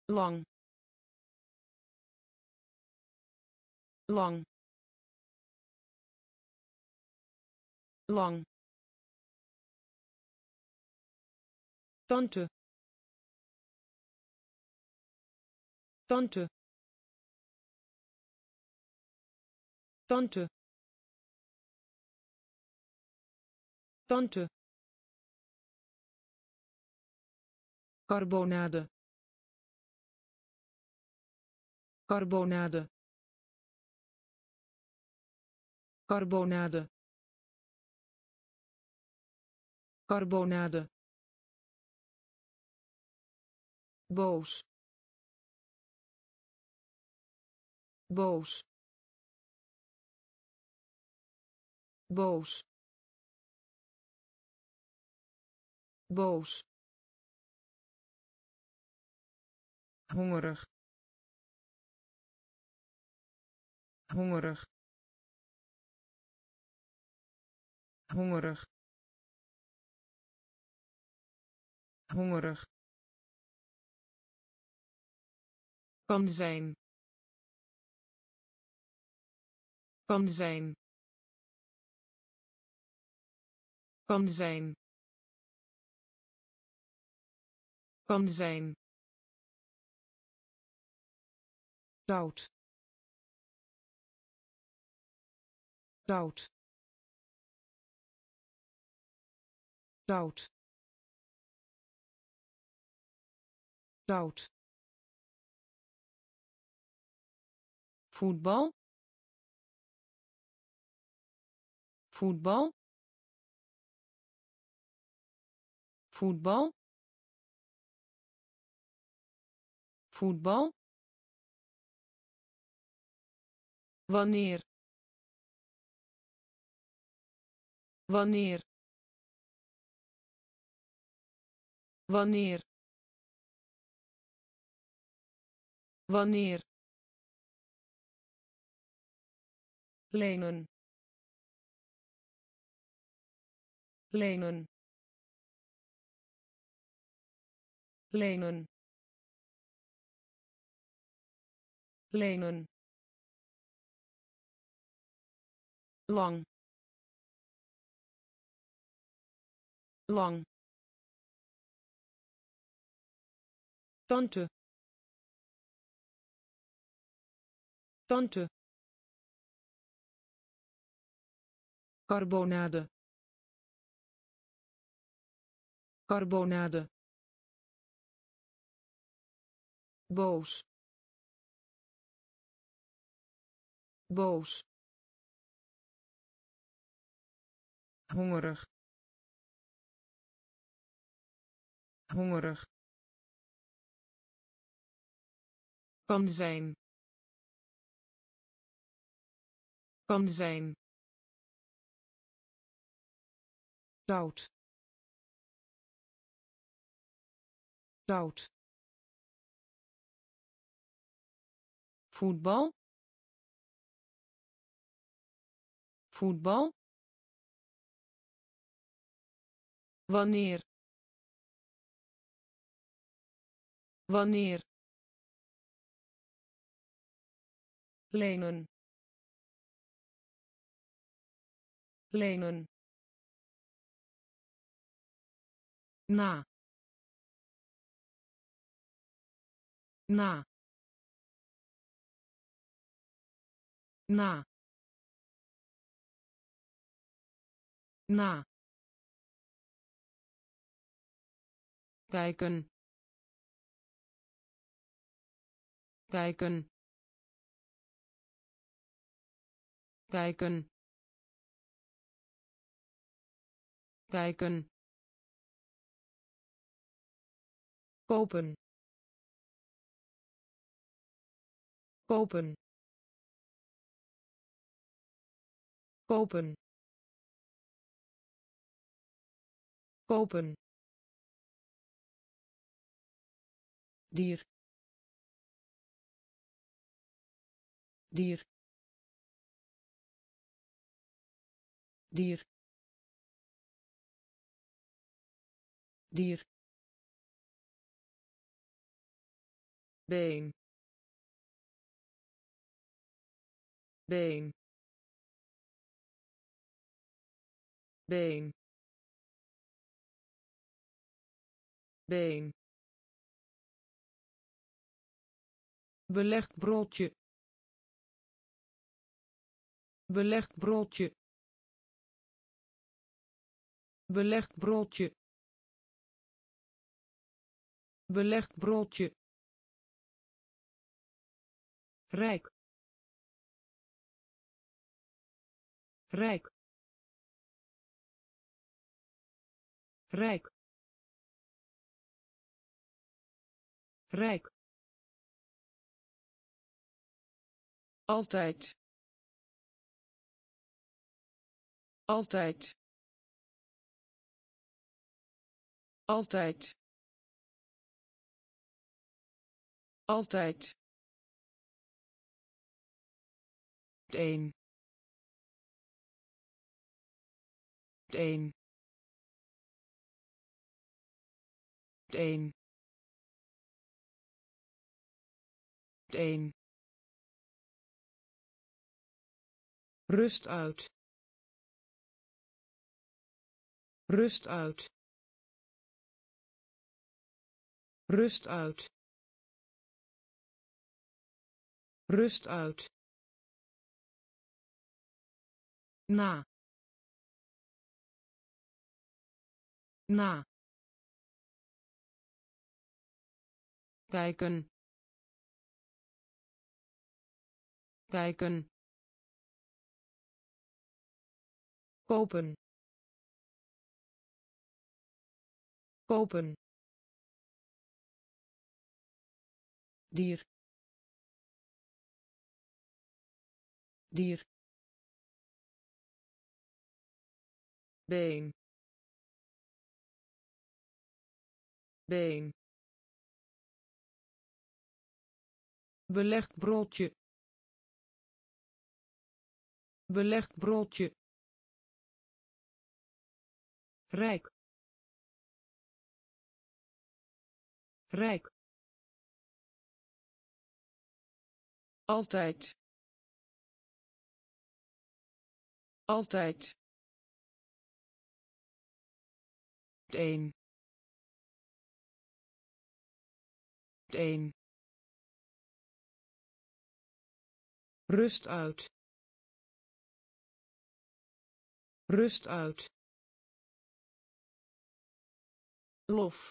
lang lang lang tante tante tante tante carbonade carbonade carbonade carbonade boos boos boos boos hongerig hongerig hongerig hongerig kan zijn kan zijn kan zijn kan zijn zout zout zout zout voetbal voetbal voetbal voetbal wanneer wanneer wanneer wanneer lenen lenen lenen lenen lang lang tante tante carbonade carbonade boos boos hongerig hongerig kan zijn kan zijn zout zout voetbal voetbal wanneer wanneer lenen lenen na na na na kijken kijken kijken kijken kopen kopen kopen kopen dier dier dier dier been, been, been, been, belegd broodje, belegd broodje, belegd broodje, belegd broodje, rijk, rijk, rijk, rijk, altijd, altijd, altijd, altijd, een, een, een, een, rust uit, rust uit, rust uit, rust uit, na, na, kijken, kijken, kopen, kopen, dier, dier, been, been, belegd broodje, belegd broodje, rijk, rijk, altijd, altijd, een, een, rust uit, rust uit, lof,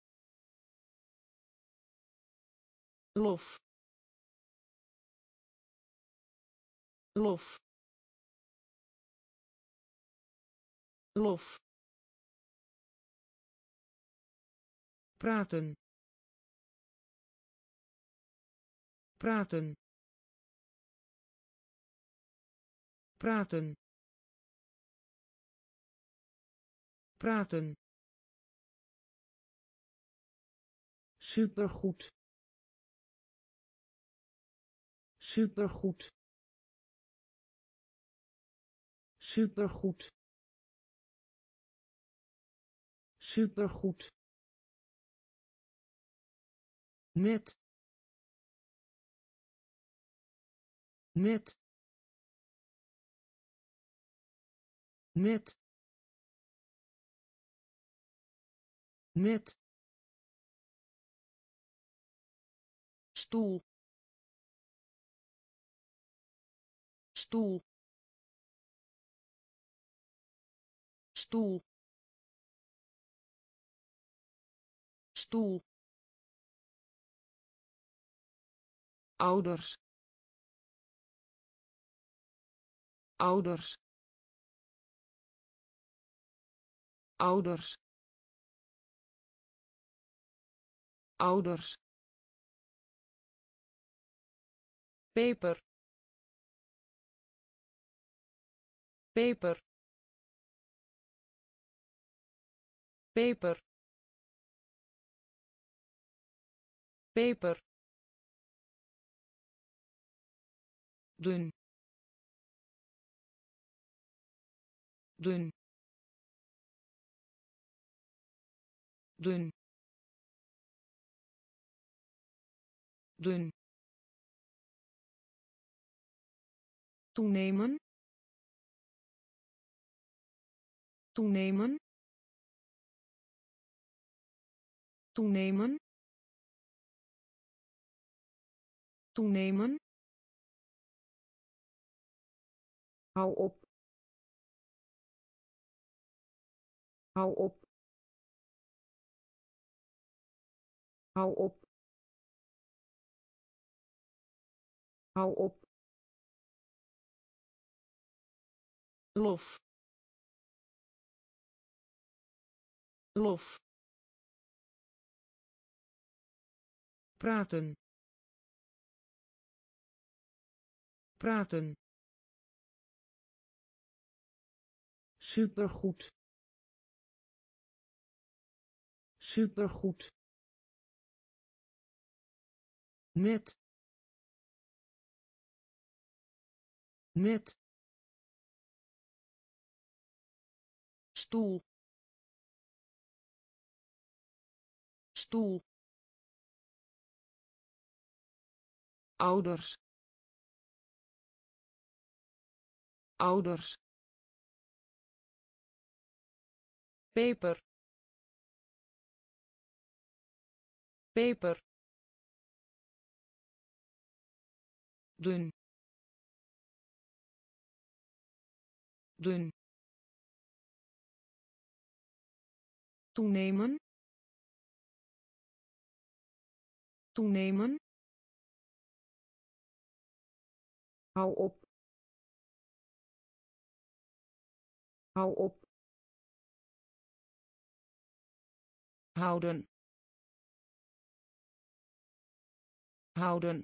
lof, lof, lof, praten, praten, praten, praten, supergoed, supergoed, supergoed, supergoed, net, net, net, net, stoel, stoel, stoel, stoel, ouders, ouders, ouders, ouders, peper, peper, peper, peper, dun, dun, dun, dun, toenemen, toenemen, toenemen, toenemen, hou op, hou op, hou op, hou op, lof, lof, praten, praten, supergoed, supergoed, net, net, stoel, stoel, ouders, ouders, peper, peper, dun, dun, toenemen, toenemen, hou op, hou op, houden, houden,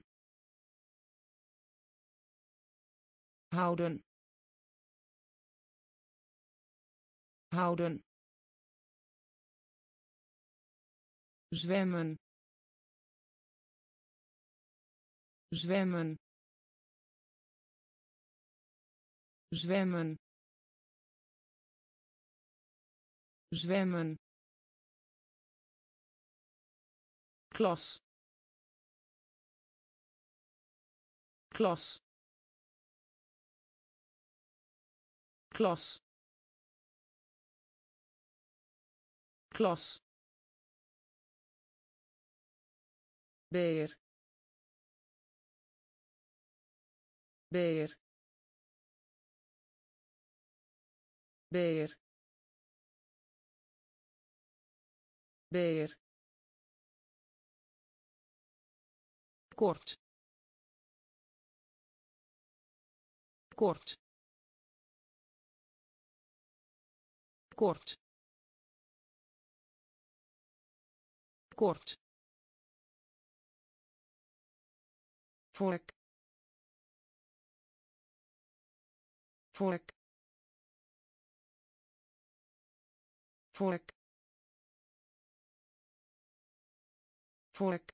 houden, houden, zwemmen, zwemmen, zwemmen, zwemmen, klas, klas, klas, klas, beer, beer, beer, beer, kort, kort, kort, kort, vork, vork, vork, vork,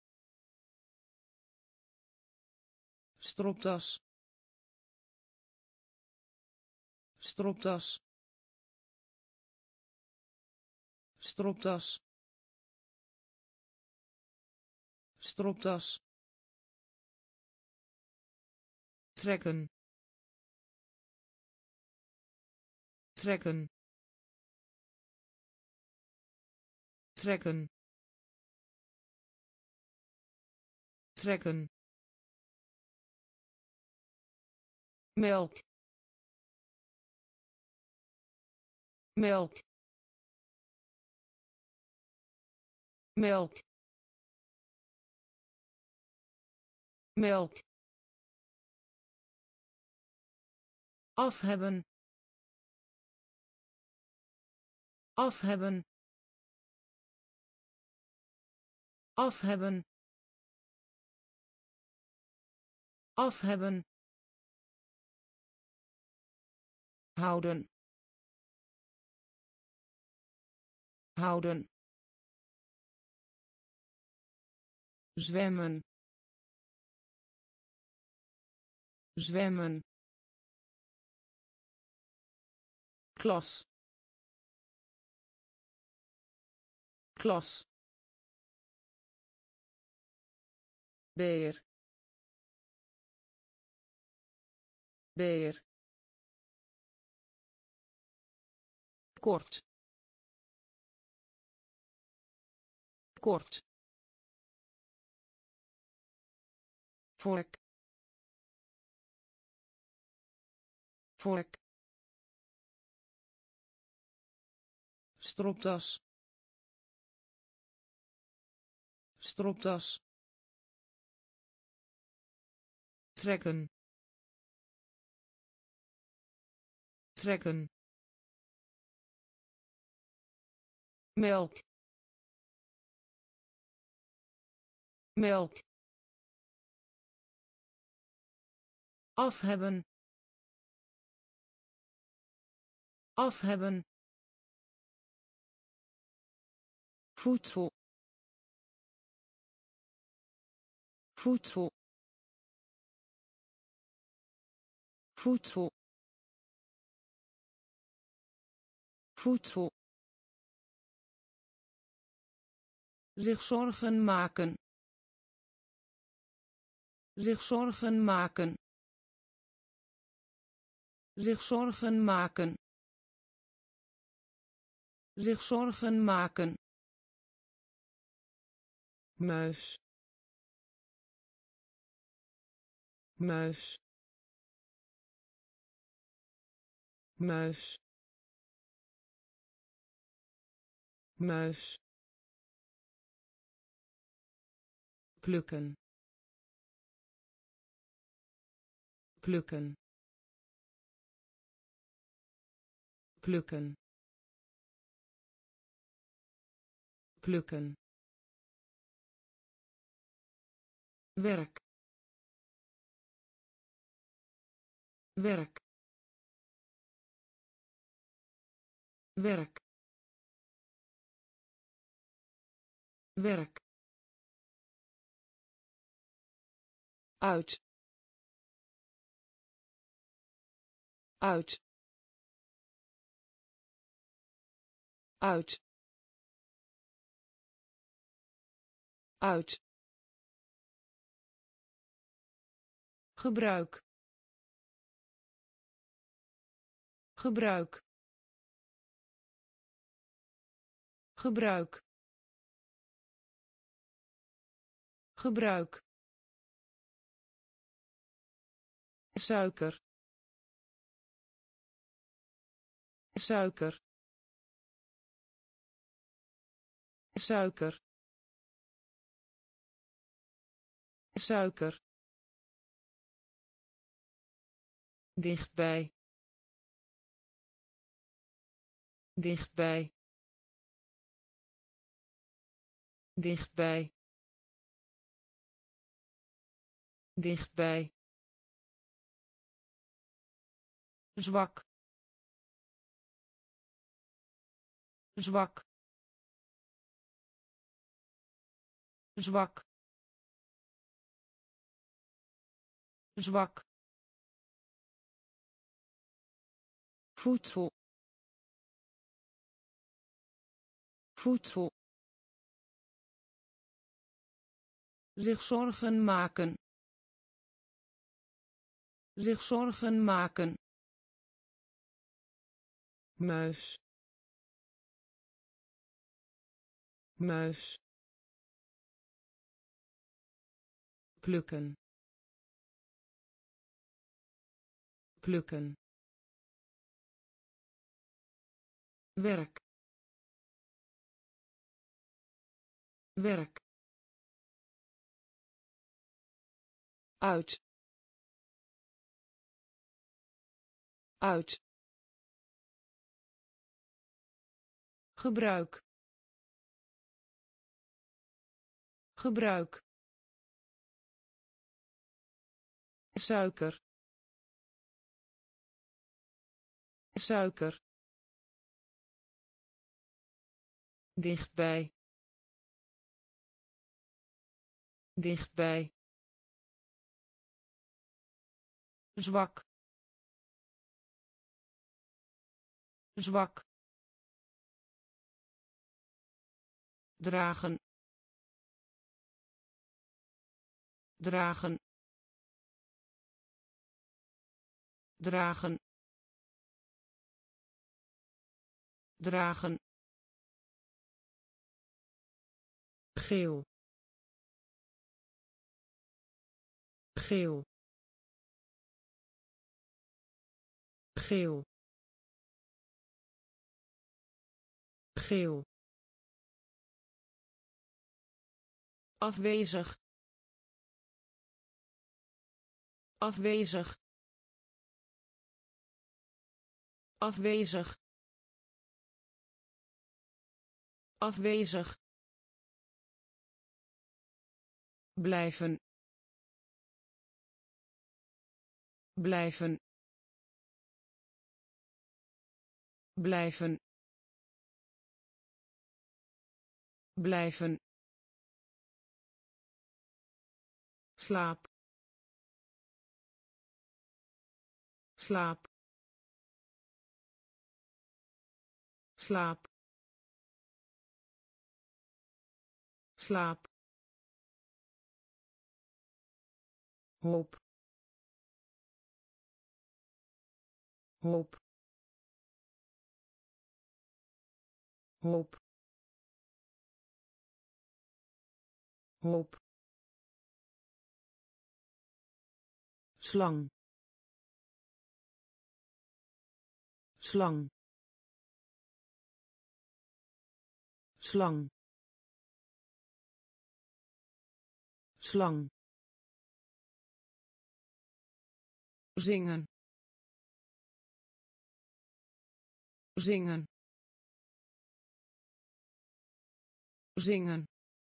stropdas, stropdas, stropdas, stropdas, trekken, trekken, trekken, trekken, melk, melk, melk, melk, af hebben, af hebben, af hebben, af hebben, houden, houden, zwemmen, zwemmen, klas, klas, beer beer kort kort vork vork stropdas stropdas trekken trekken melk melk afhebben afhebben voedsel voedsel voedsel voedsel zich zorgen maken zich zorgen maken zich zorgen maken zich zorgen maken muis muis muis muis plukken plukken plukken plukken werk werk werk werk uit uit uit uit gebruik gebruik gebruik gebruik suiker suiker suiker suiker dichtbij dichtbij dichtbij dichtbij zwak zwak zwak zwak voedsel voedsel zich zorgen maken zich zorgen maken muis muis plukken plukken werk werk uit uit gebruik gebruik suiker suiker dichtbij dichtbij zwak zwak dragen dragen dragen dragen geel geel geel geel afwezig afwezig afwezig afwezig blijven blijven blijven blijven slaap slaap slaap slaap hoop hoop hoop hoop slang slang slang slang zingen zingen zingen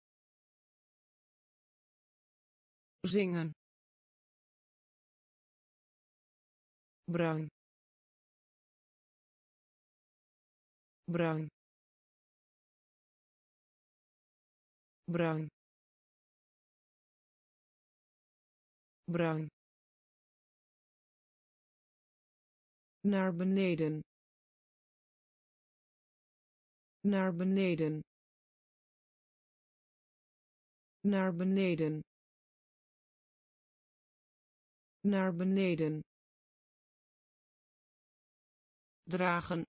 zingen bruin bruin bruin bruin naar beneden naar beneden naar beneden naar beneden dragen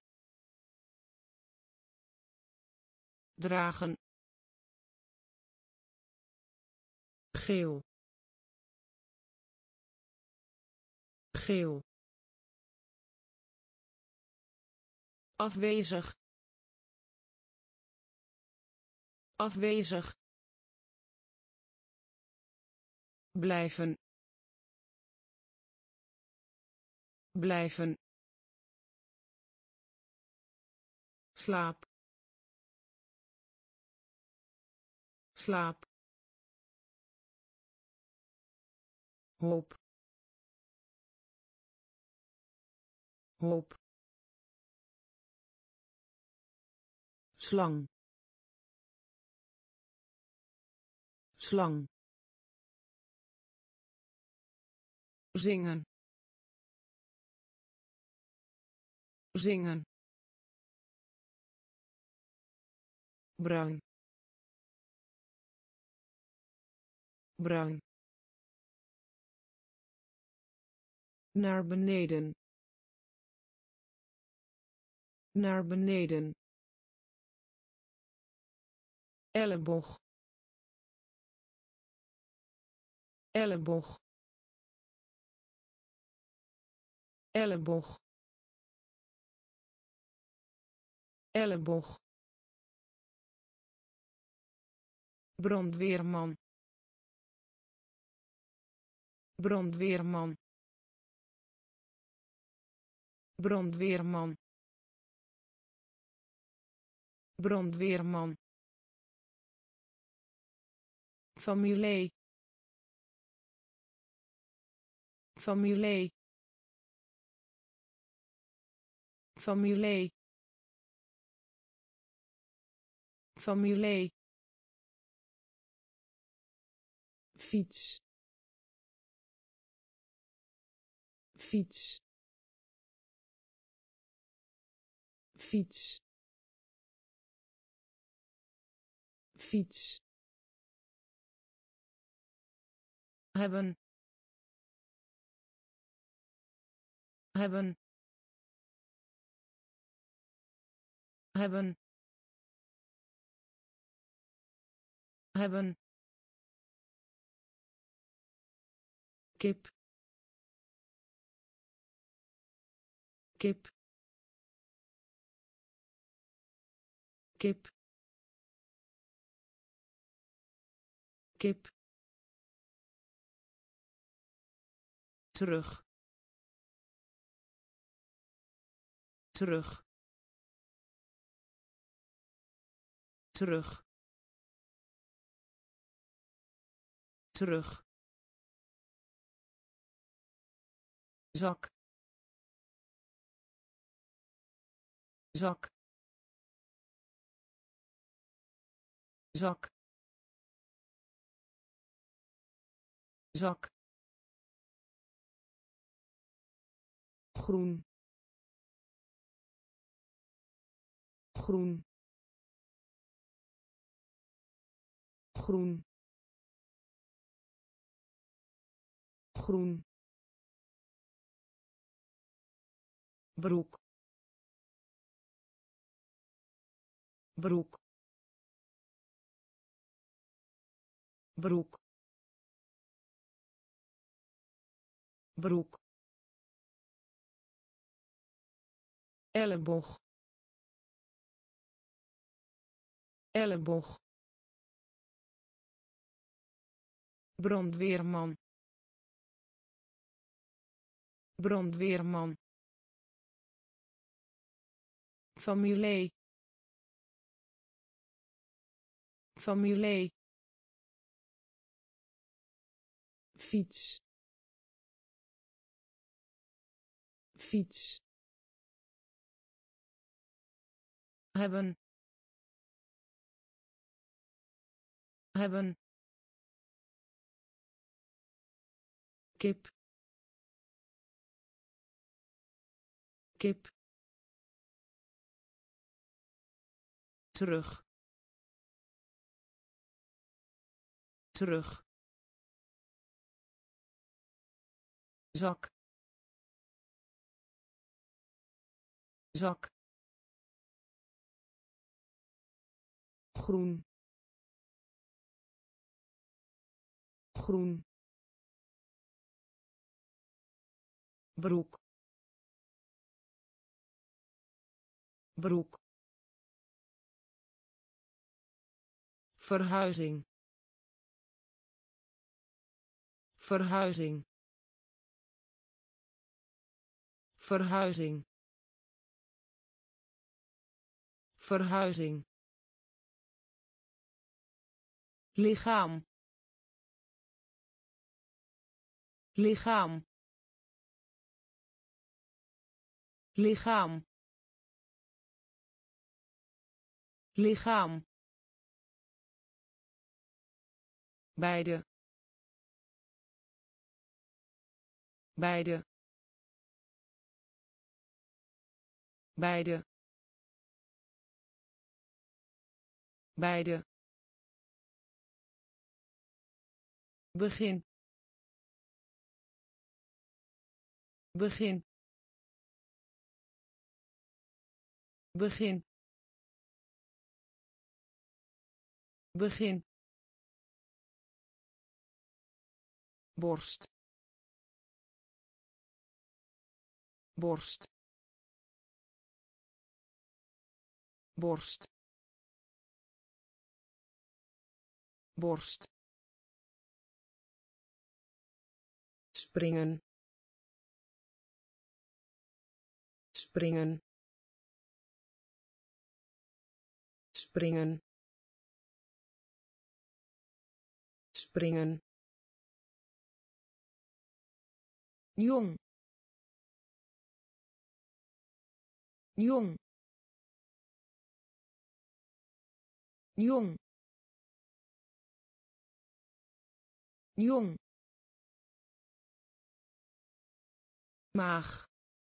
dragen geel geel afwezig afwezig blijven blijven slaap slaap hoop hoop slang slang zingen zingen bruin bruin naar beneden naar beneden elleboog elleboog elleboog elleboog brandweerman brandweerman brandweerman brandweerman familie familie familie familie fiets fiets fiets fiets hebben hebben hebben hebben kip kip kip kip terug terug terug terug zak zak zak zak groen groen groen groen broek broek broek broek elleboog elleboog brandweerman brandweerman familie familie fiets fiets hebben hebben kip kip terug terug zak zak groen groen broek broek verhuizing verhuizing verhuizing verhuizing lichaam lichaam lichaam lichaam beide beide beide beide begin begin begin begin borst borst borst borst springen springen springen springen jong jong jong jong maag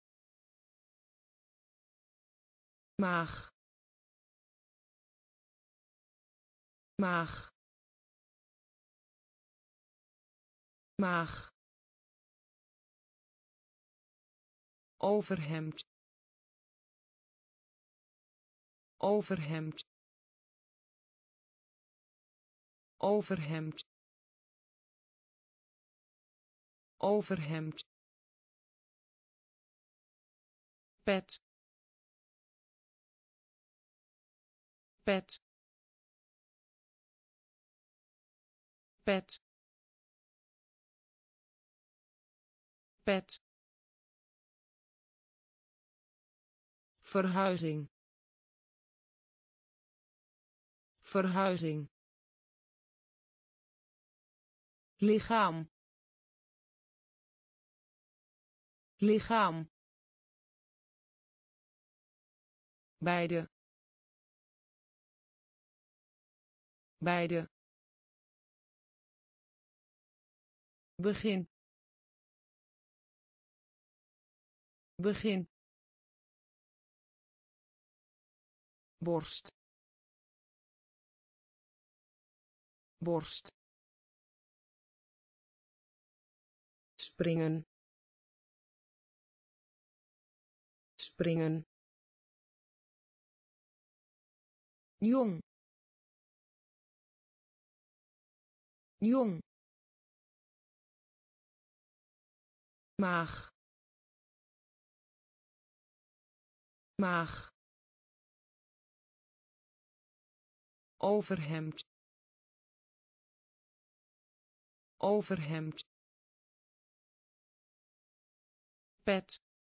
maag maag maag, overhemd, overhemd, overhemd, overhemd, pet, pet, pet, pet, verhuizing, verhuizing, lichaam, lichaam, beide, beide, begin, begin, borst, borst, springen, springen, jong, jong, maag, maag, overhemd, overhemd, pet,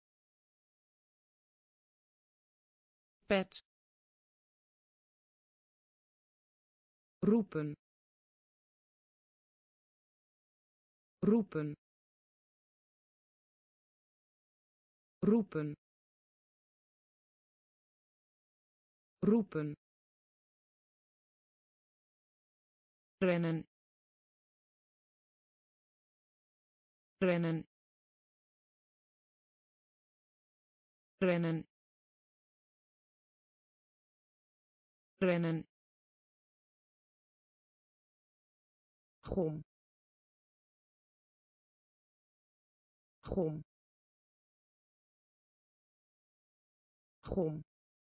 pet, roepen, roepen, roepen, roepen, rennen, rennen, rennen, rennen, gom, gom, gom,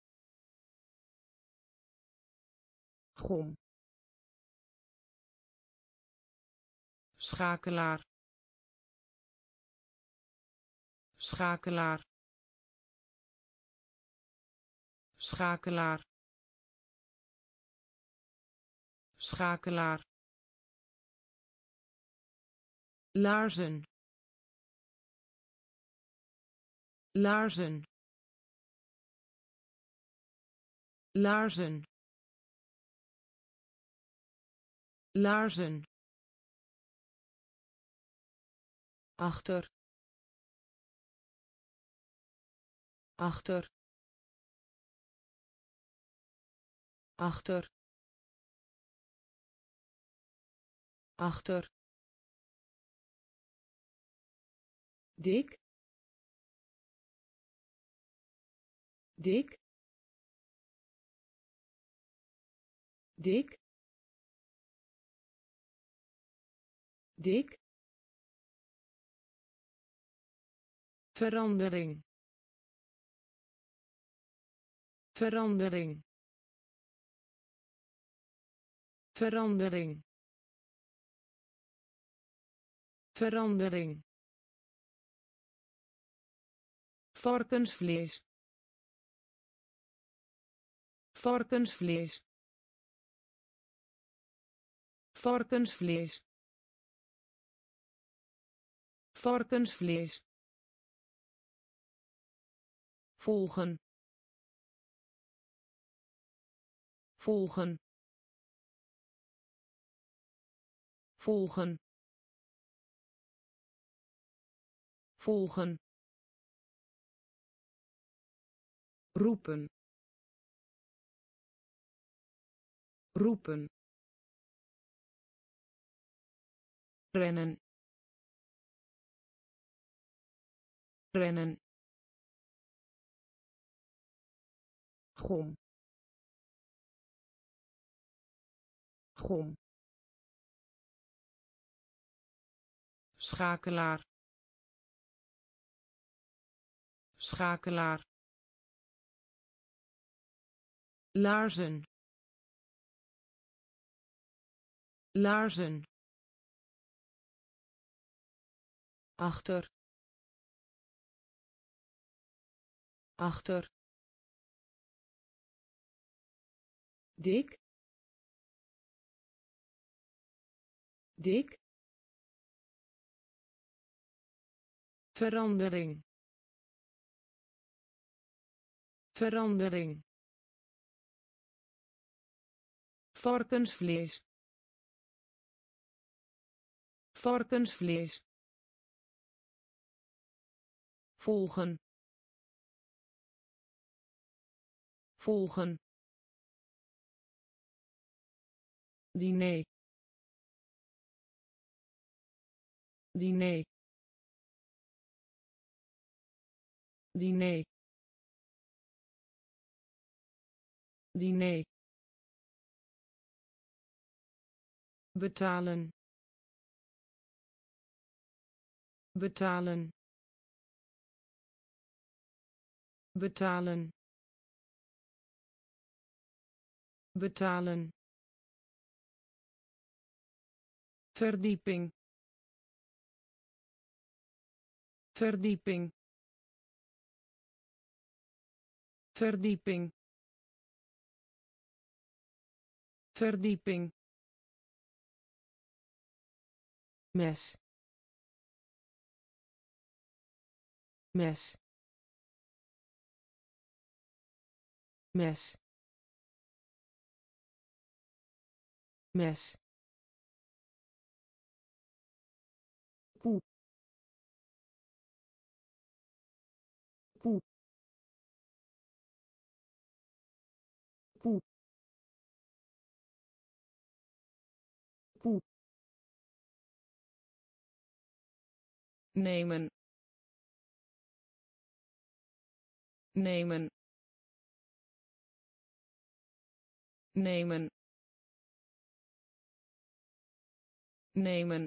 gom, schakelaar, schakelaar, schakelaar, schakelaar, laarzen, laarzen, laarzen, laarzen, achter, achter, achter, achter, dik, dik, dik, dik, verandering, verandering, verandering, verandering, varkensvlees, varkensvlees, varkensvlees, varkensvlees, volgen, volgen, volgen, volgen, roepen, roepen, rennen, rennen, gom, gom, schakelaar schakelaar laarzen laarzen achter achter dik dik verandering verandering varkensvlees varkensvlees volgen volgen diner diner diner diner betalen betalen betalen betalen verdieping verdieping verdieping verdieping mes mes mes mes koe koe koe koe nemen nemen nemen nemen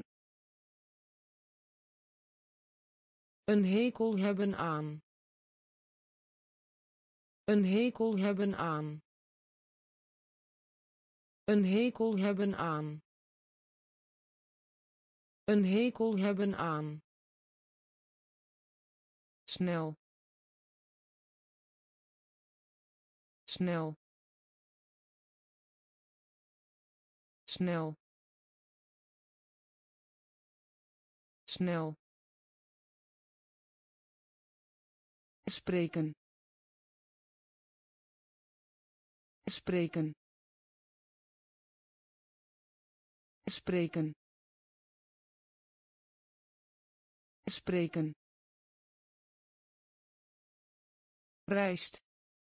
een hekel hebben aan een hekel hebben aan een hekel hebben aan een hekel hebben aan snel snel snel snel spreken spreken spreken spreken rijst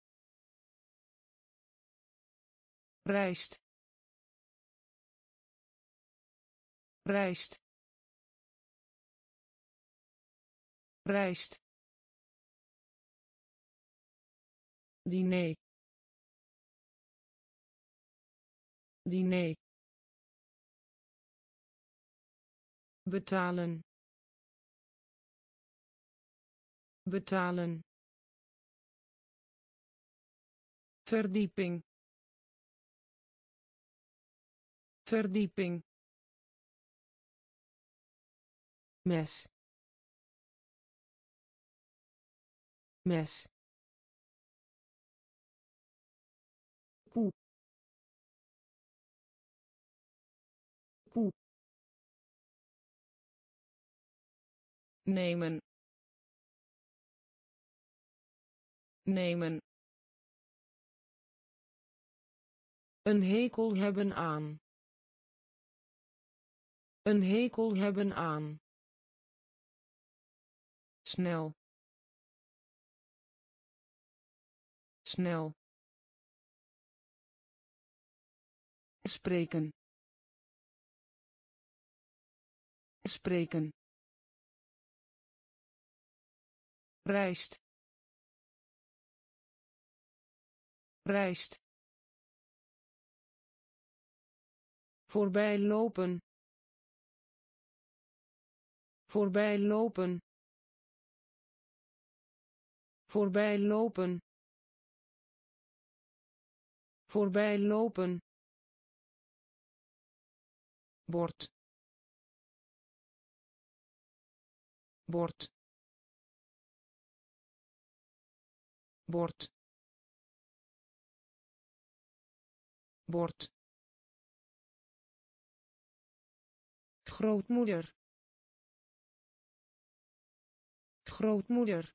rijst rijst rijst diner diner betalen betalen verdieping verdieping mes mes koe koe nemen nemen een hekel hebben aan een hekel hebben aan snel snel spreken spreken rijst rijst voorbij lopen voorbij lopen, voorbij lopen, voorbij lopen, bord, bord, bord, bord, grootmoeder, grootmoeder,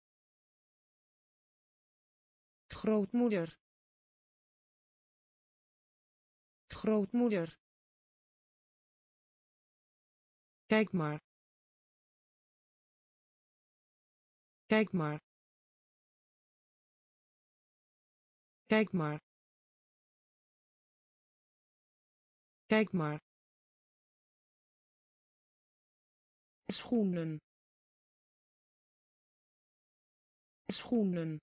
grootmoeder, grootmoeder, kijk maar, kijk maar, kijk maar, kijk maar, schoenen, schoenen,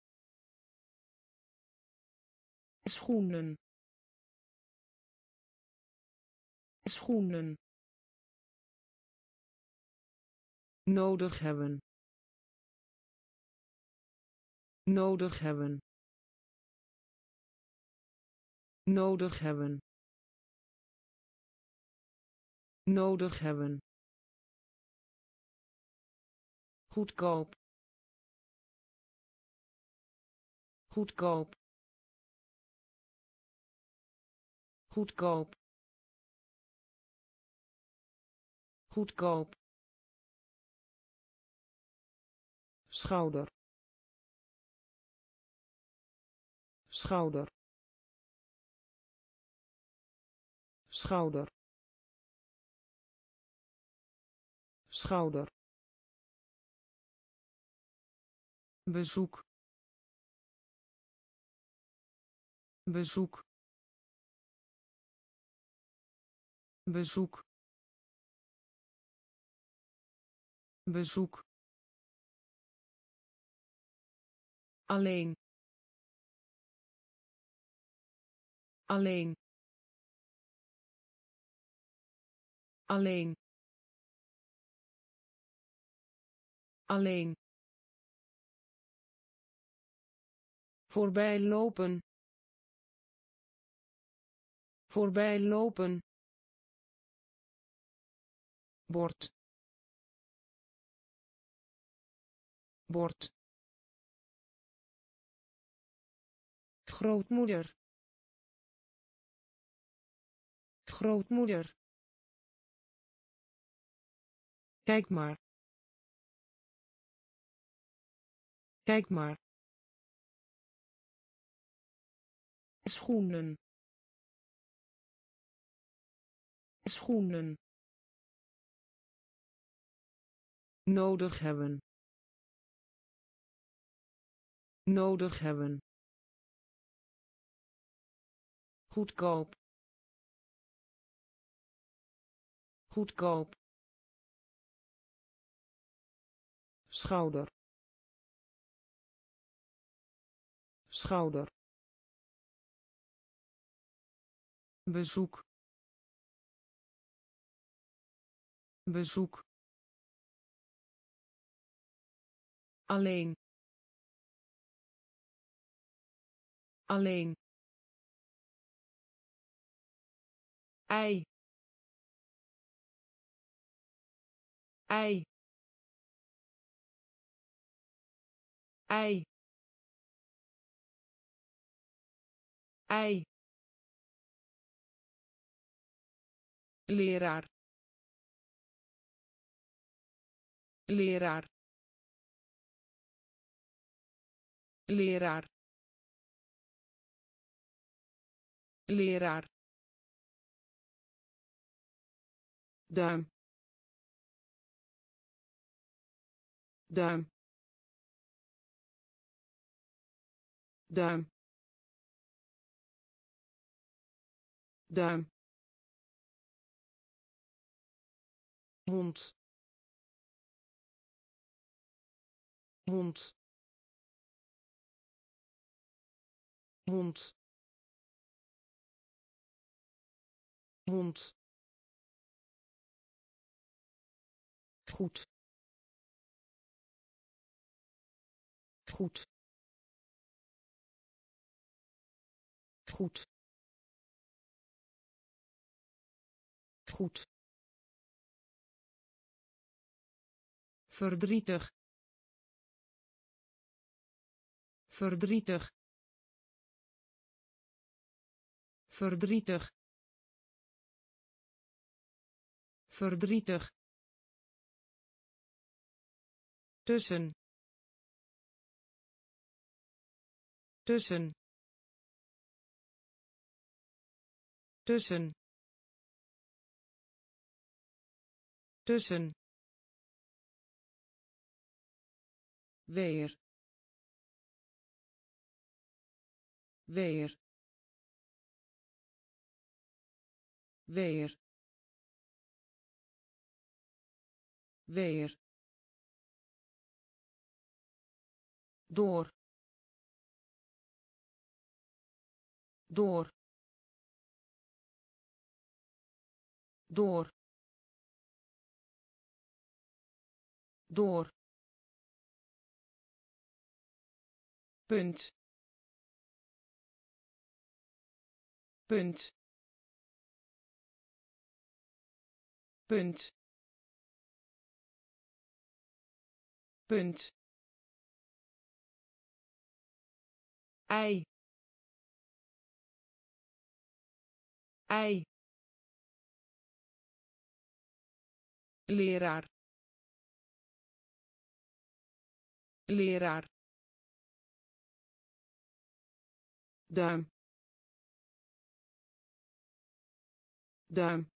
schoenen, schoenen, nodig hebben, nodig hebben, nodig hebben, nodig hebben, goedkoop, goedkoop, goedkoop, goedkoop, schouder, schouder, schouder, schouder, bezoek, bezoek, bezoek, bezoek, alleen, alleen, alleen, alleen, voorbij lopen, voorbij lopen, bord, bord, grootmoeder, grootmoeder, kijk maar, kijk maar, schoenen, schoenen, nodig hebben, nodig hebben, goedkoop, goedkoop, schouder, schouder, bezoek, bezoek, alleen, alleen, ei, ei, ei, ei, leraar, leraar, leraar, leraar, duim, duim, duim, duim, hond, hond, hond, hond, goed goed goed goed verdrietig verdrietig verdrietig verdrietig tussen tussen tussen tussen weer weer weer weer door door door door punt punt punt punt ei ei leraar leraar duim duim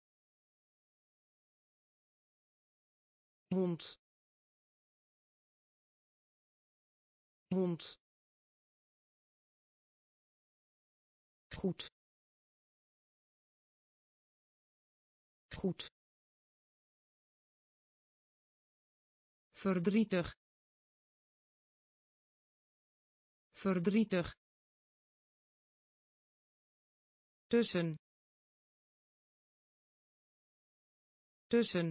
hond hond goed goed verdrietig verdrietig tussen tussen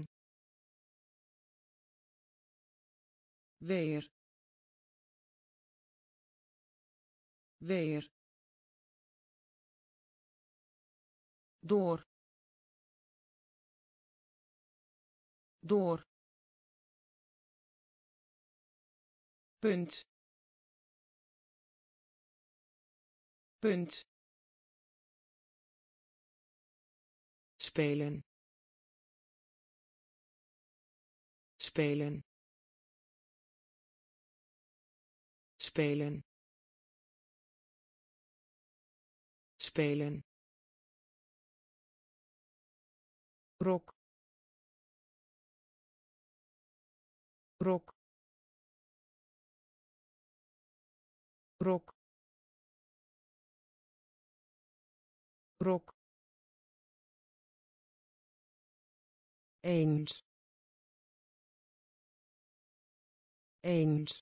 weer weer door door punt punt spelen spelen spelen spelen rok rok rok rok eens eens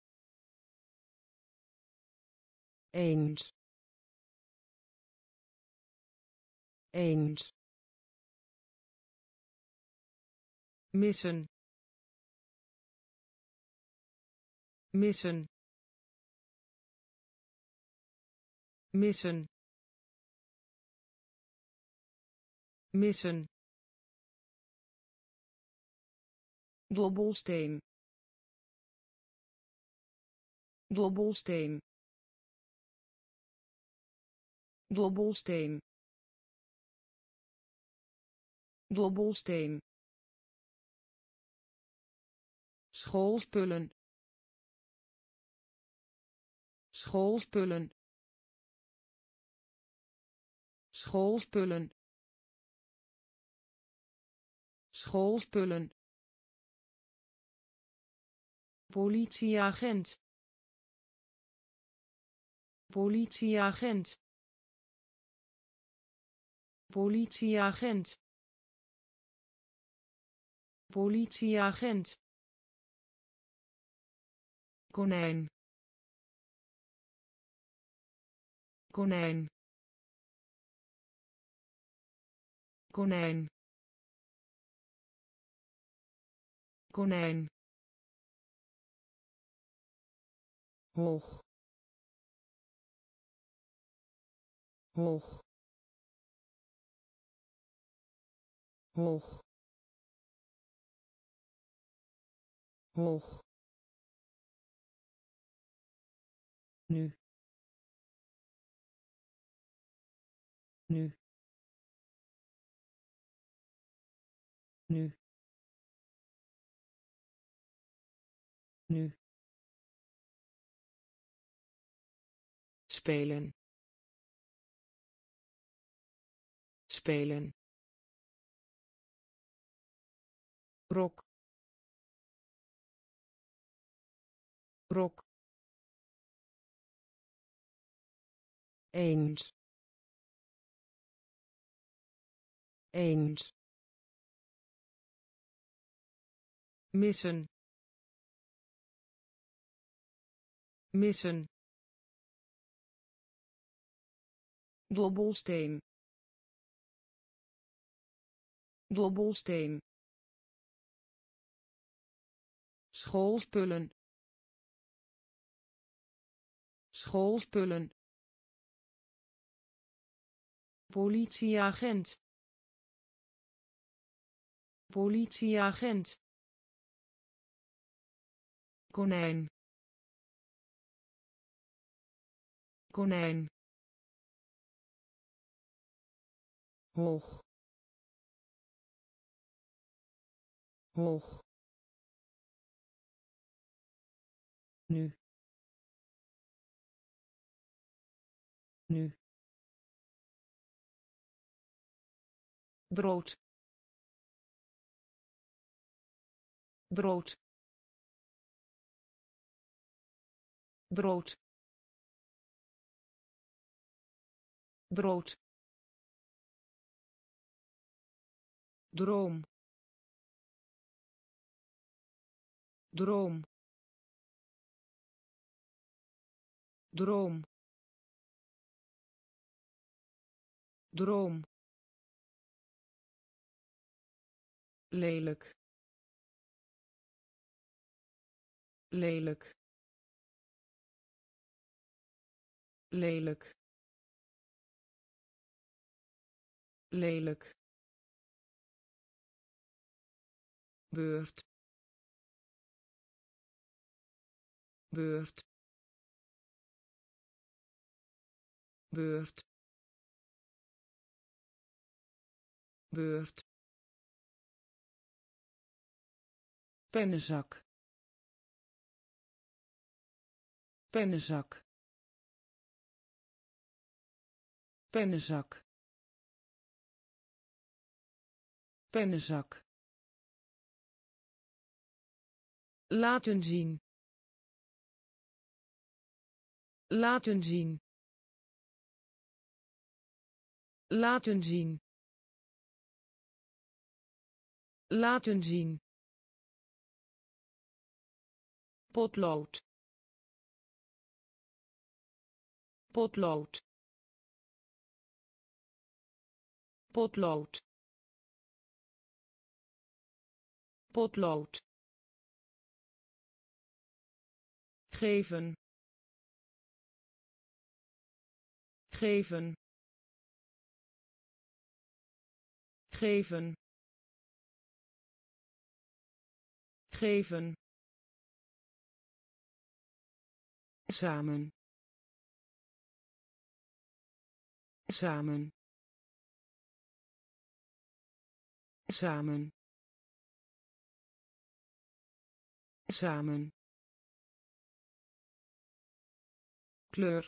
eens eens missen missen missen missen dobbelsteen dobbelsteen dobbelsteen dobbelsteen schoolspullen schoolspullen schoolspullen schoolspullen politieagent politieagent politieagent politieagent konijn konijn konijn konijn, hoog, hoog, hoog, hoog, nu, nu, nu, nu, spelen, spelen, rok, rok, eens, eens, missen, missen, dobbelsteen, dobbelsteen, schoolspullen, schoolspullen, politieagent, politieagent, konijn, konijn, hoog, hoog, nu, nu, brood, brood, brood, brood, droom, droom, droom, droom, lelijk, lelijk, lelijk, lelijk, beurt, beurt, beurt, beurt, pennenzak, pennenzak, pennenzak, pennenzak, laten zien, laten zien, laten zien, laten zien, potlood, potlood, potlood, potlood, geven, geven, geven, geven, samen, samen, samen, samen, kleur,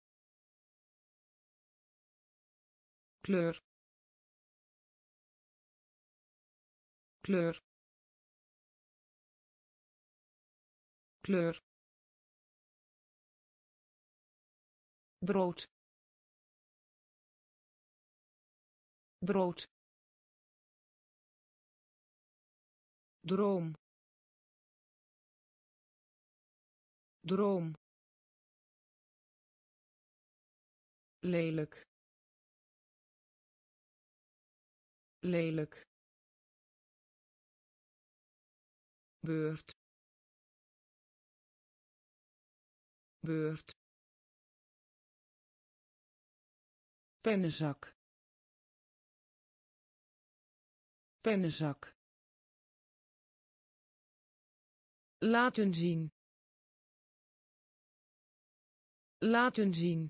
kleur, kleur, kleur, brood, brood, droom, droom, lelijk, lelijk, beurt beurt pennenzak pennenzak laten zien laten zien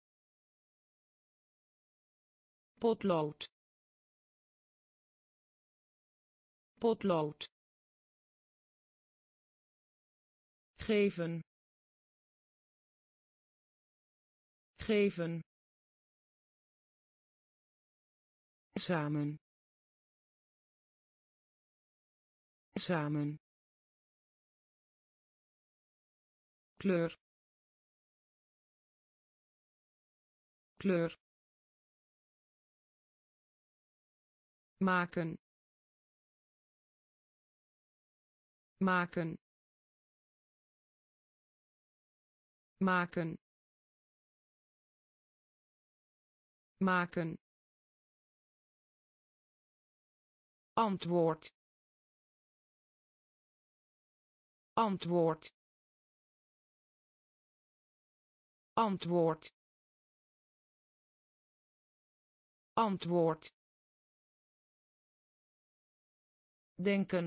potlood potlood geven geven samen samen kleur kleur maken maken maken maken antwoord antwoord antwoord antwoord denken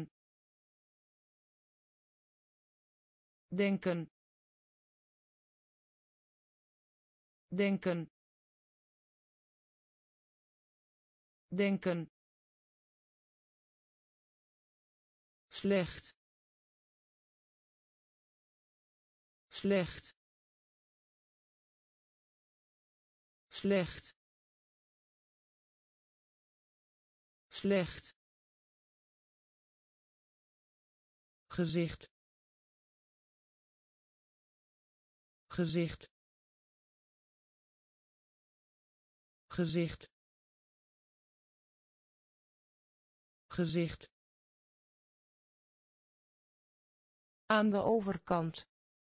denken denken denken slecht slecht slecht slecht gezicht gezicht gezicht gezicht aan de overkant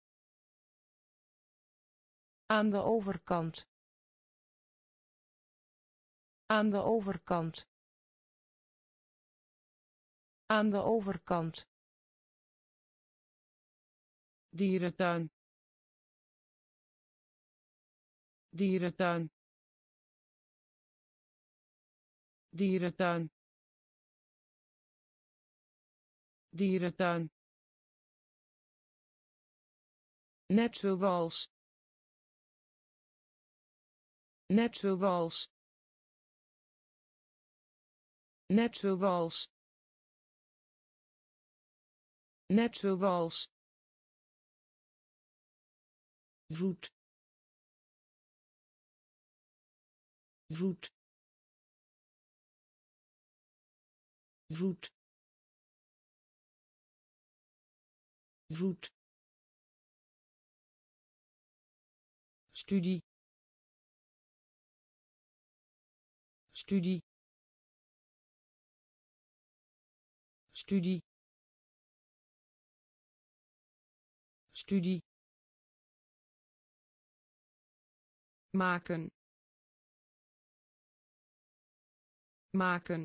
aan de overkant aan de overkant aan de overkant dierentuin dierentuin dierentuin dierentuin net zoals net zoals net zoals net zoals zoet zoet zoet zoet studie studie studie studie maken maken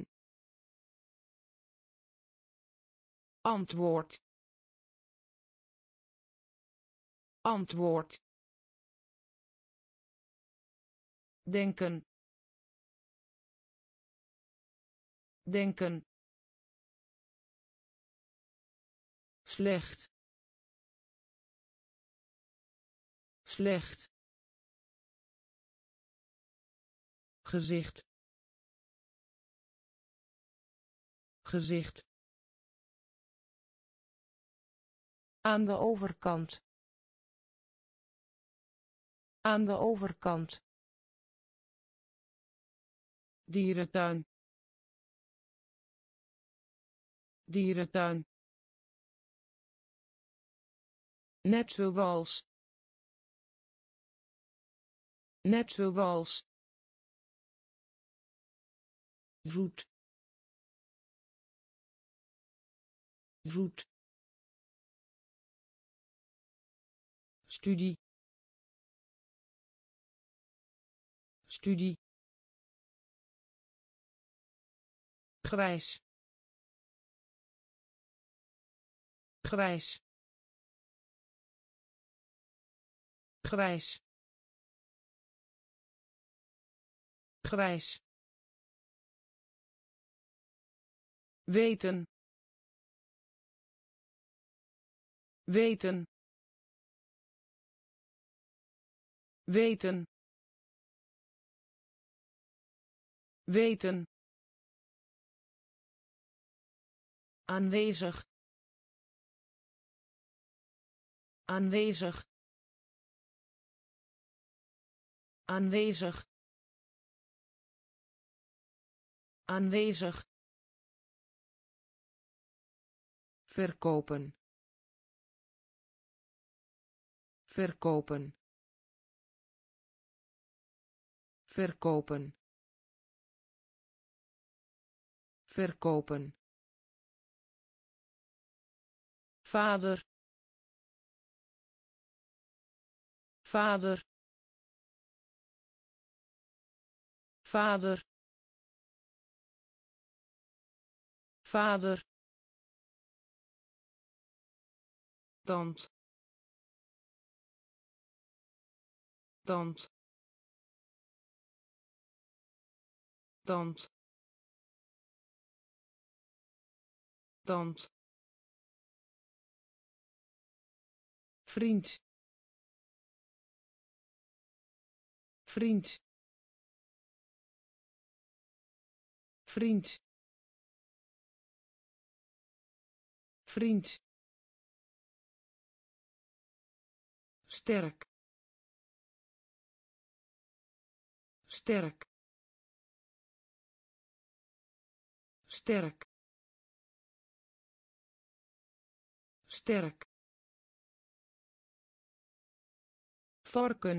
antwoord antwoord denken denken slecht slecht gezicht gezicht aan de overkant aan de overkant dierentuin dierentuin net zoals net zoals zoet zoet studie studie grijs grijs grijs grijs weten weten weten weten aanwezig aanwezig aanwezig aanwezig verkopen verkopen verkopen verkopen vader vader vader vader tand tand tand tand vriend vriend vriend vriend sterk sterk sterk sterk varken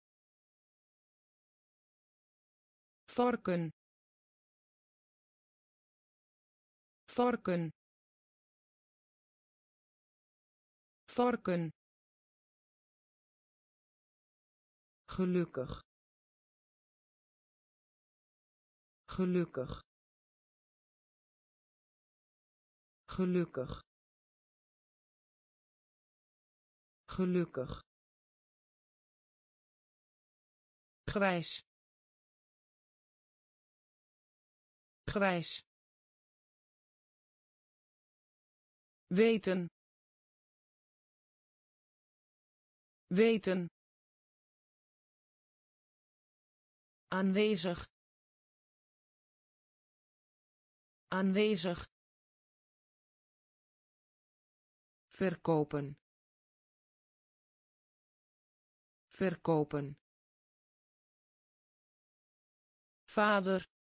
varken varken varken gelukkig gelukkig gelukkig gelukkig grijs grijs weten weten aanwezig aanwezig verkopen verkopen vader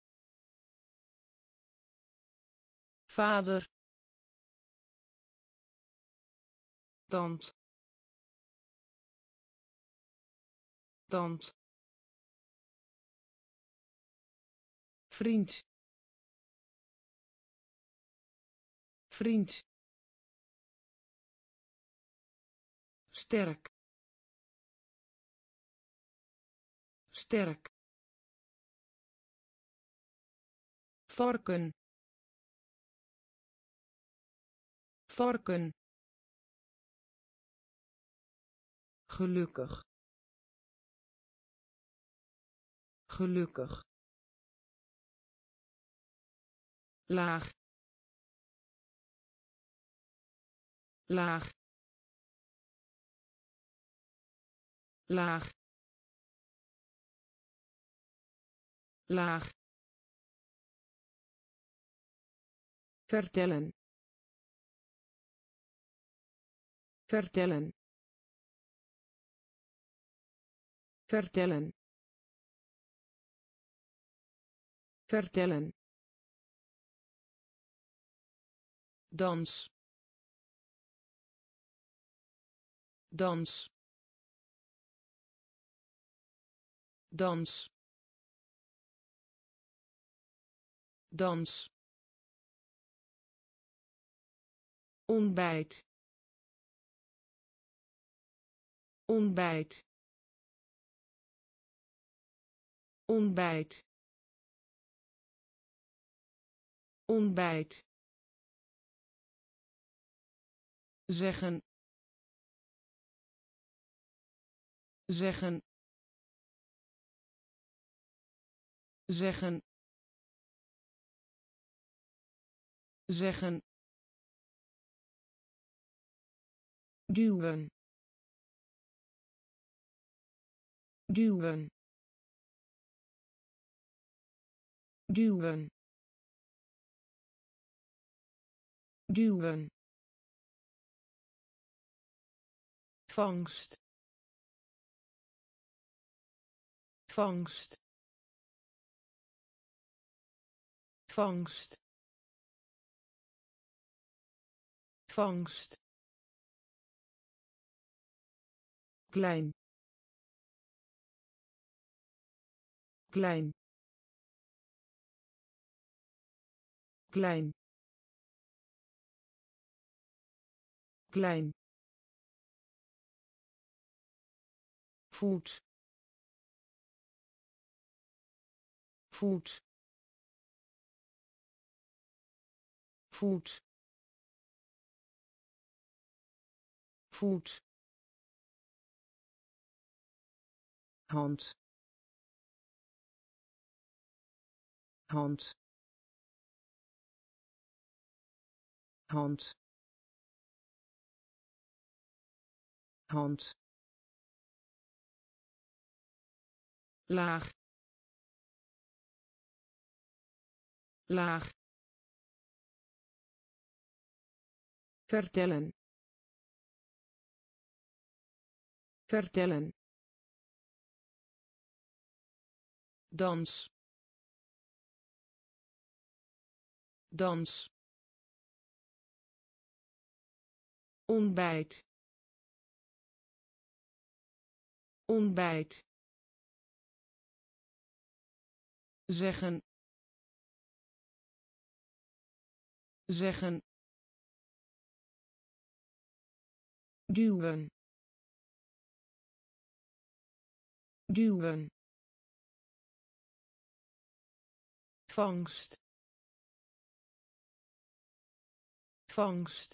vader tand tand vriend vriend sterk sterk varken varken gelukkig gelukkig laag laag laag laag vertellen vertellen vertellen vertellen dans dans dans dans ontbijt ontbijt ontbijt ontbijt zeggen, zeggen, zeggen, zeggen, duwen, duwen, duwen, duwen, vangst, vangst, vangst, vangst, klein, klein, klein, klein, voet, voet, voet, voet, hand, hand, hand, hand, laag, laag, vertellen, vertellen, dans, dans, ontbijt, ontbijt, zeggen, zeggen, duwen, duwen, vangst, vangst,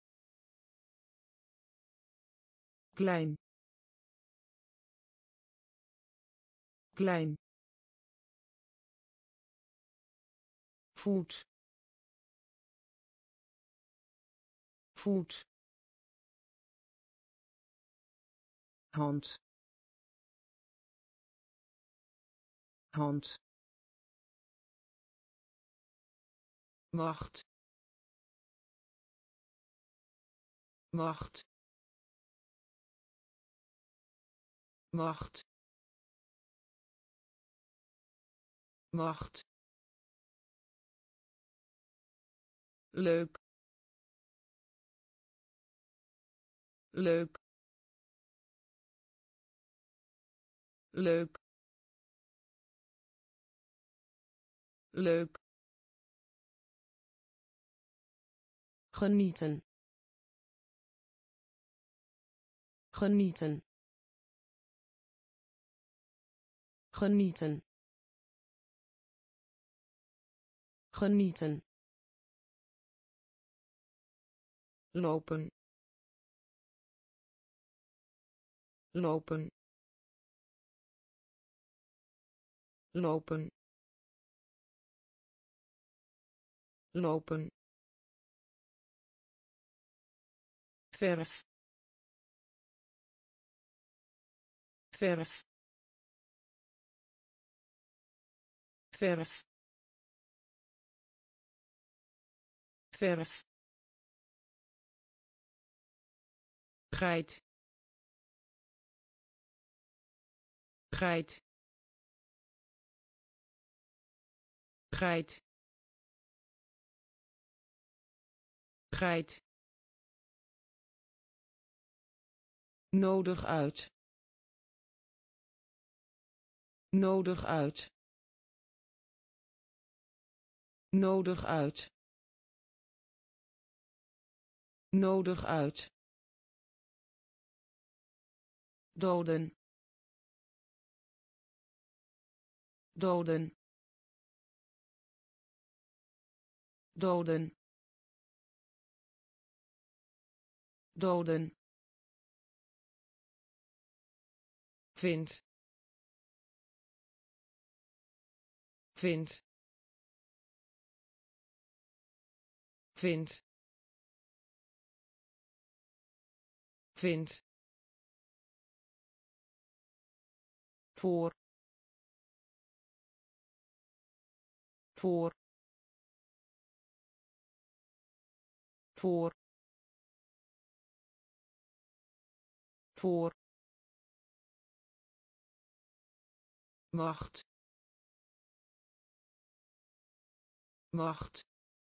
klein, klein, voet, voet, hand, hand, wacht, wacht, wacht, wacht, leuk, leuk, leuk, leuk, genieten, genieten, genieten, genieten, lopen, lopen, lopen, lopen, verf, verf, verf, verf, geit, geit, geit, geit, nodig uit, nodig uit, nodig uit, nodig uit, doden, doden, doden, doden, vind, vind, vind, vind, voor, voor, voor, voor, wacht, wacht,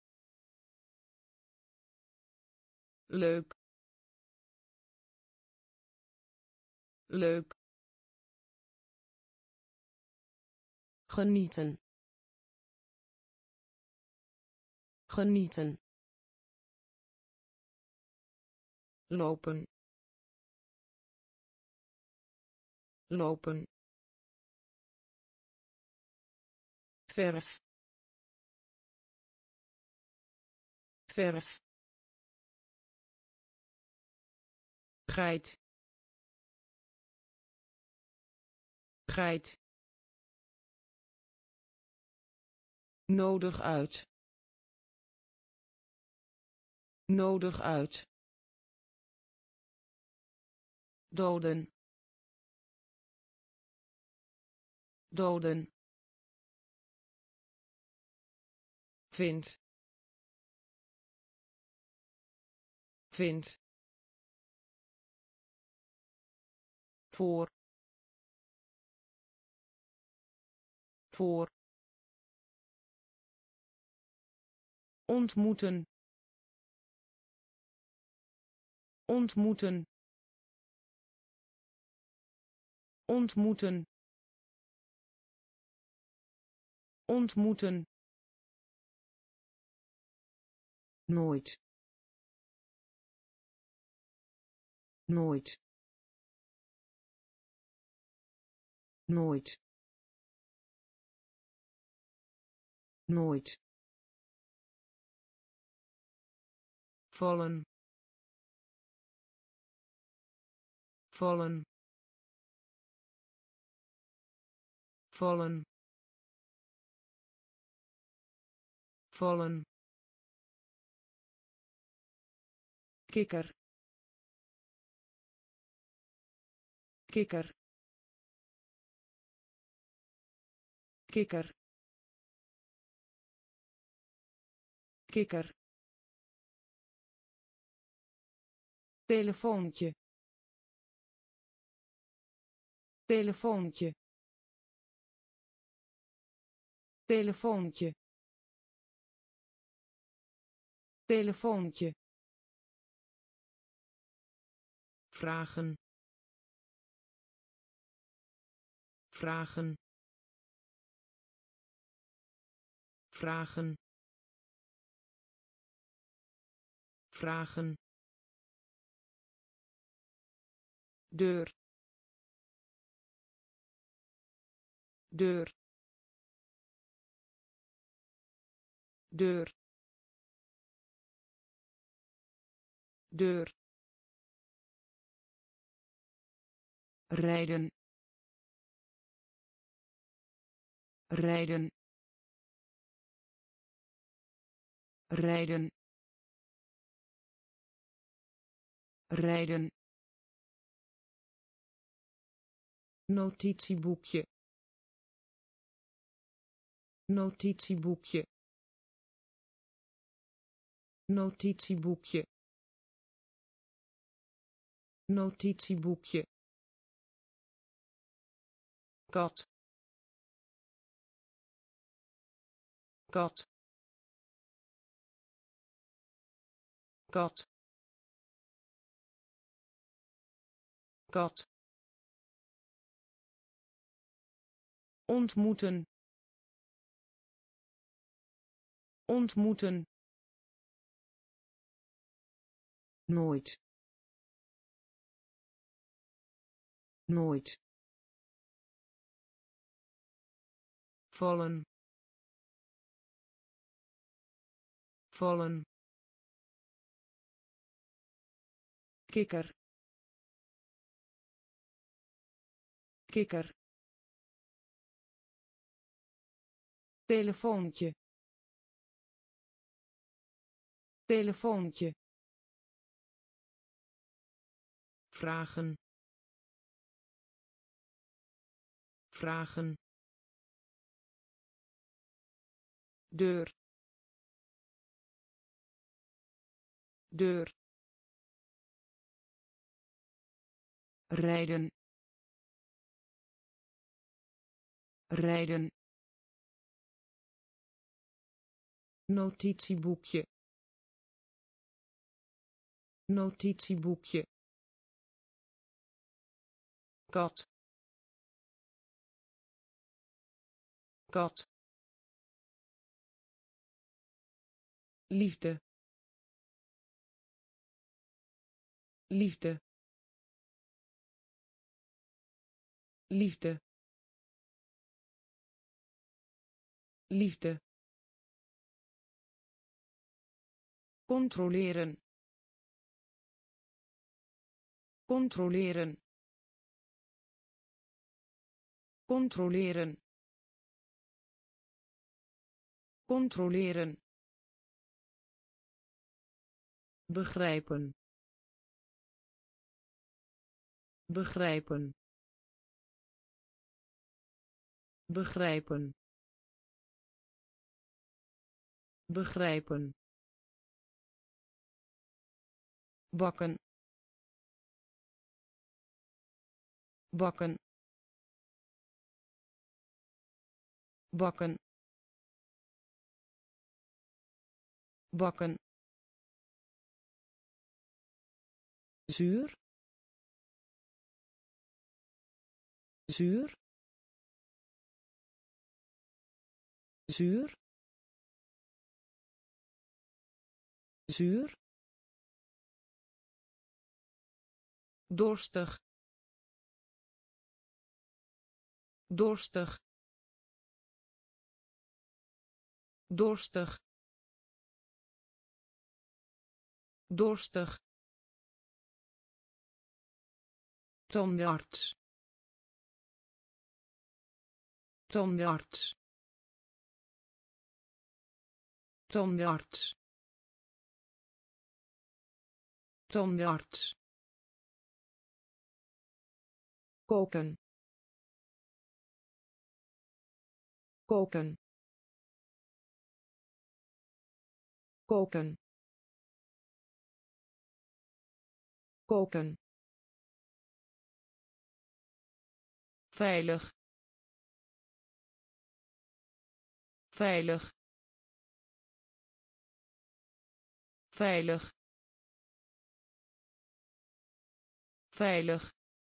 leuk, leuk, genieten, genieten, lopen, lopen, verf, verf, geit, geit, nodig uit, nodig uit, doden, doden, vind, vind, voor, voor, ontmoeten, ontmoeten, ontmoeten, ontmoeten, nooit, nooit, nooit, nooit, vallen, vallen, vallen, vallen, kikker, kikker, kikker, kikker, telefoontje, telefoontje, telefoontje, telefoontje, vragen, vragen, vragen, vragen, deur, deur, deur, deur, rijden, rijden, rijden, rijden, notitieboekje, notitieboekje, notitieboekje, notitieboekje, kat, kat, kat, kat, ontmoeten, ontmoeten, nooit, nooit, vallen, vallen, kikker, kikker, telefoontje, telefoontje, vragen, vragen, deur, deur, rijden, rijden, notitieboekje, notitieboekje, kat, kat, liefde, liefde, liefde, liefde, controleren, controleren, controleren, controleren, begrijpen, begrijpen, begrijpen, begrijpen, bakken, bakken, bakken, bakken, zuur, zuur, zuur, zuur, dorstig, dorstig, dorstig, dorstig, tandarts, tandarts, tandarts, tandarts, koken, koken, koken, koken, veilig, veilig, veilig, veilig,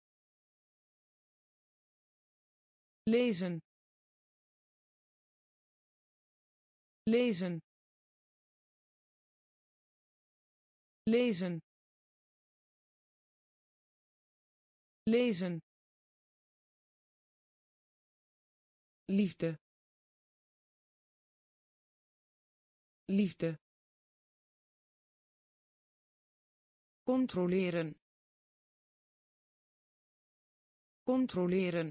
lezen, lezen, lezen, lezen, liefde, liefde, controleren, controleren,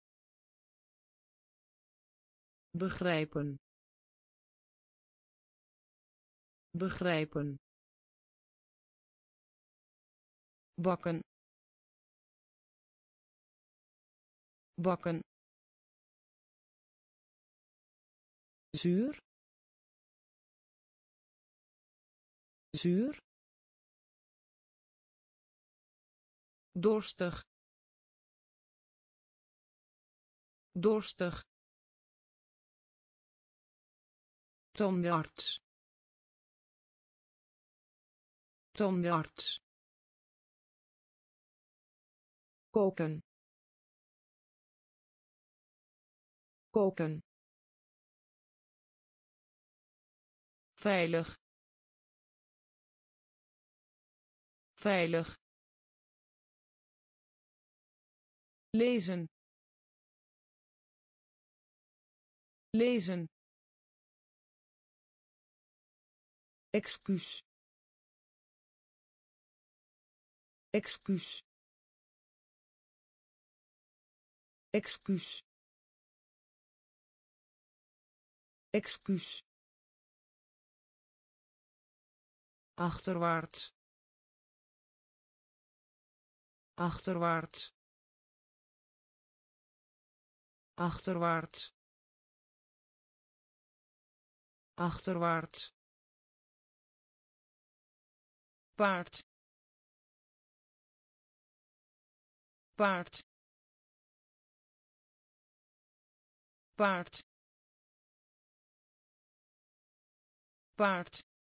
begrijpen, begrijpen, bakken, bakken, zuur, zuur, dorstig, dorstig, tandarts, tandarts, koken, koken, veilig, veilig, lezen, lezen, excuus, excuus excuus excuus achterwaarts achterwaarts achterwaarts achterwaarts paard paard paard paard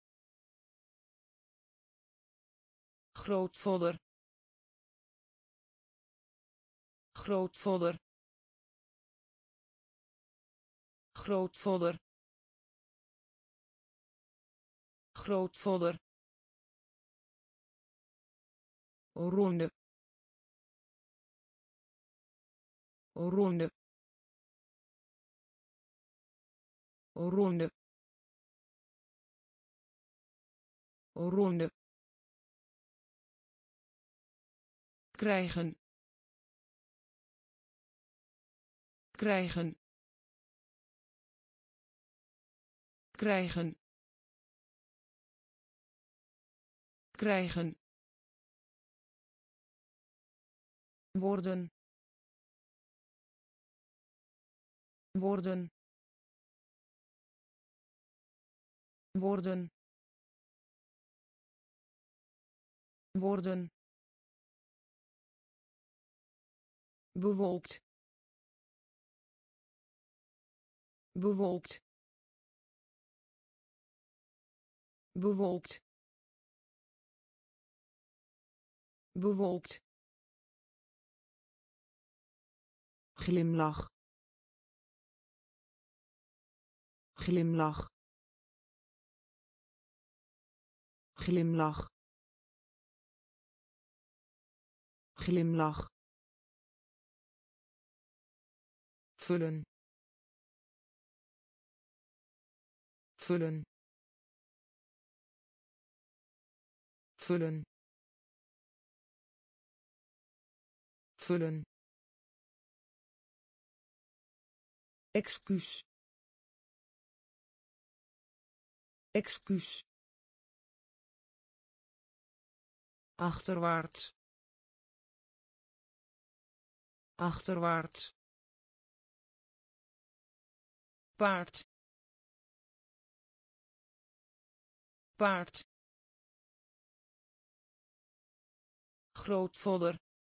grootvader grootvader grootvader grootvader ronde ronde ronde ronde krijgen krijgen krijgen krijgen worden worden worden worden bewolkt bewolkt bewolkt bewolkt glimlach glimlach glimlach glimlach vullen vullen vullen vullen excuus excuus achterwaarts achterwaarts paard paard grootvader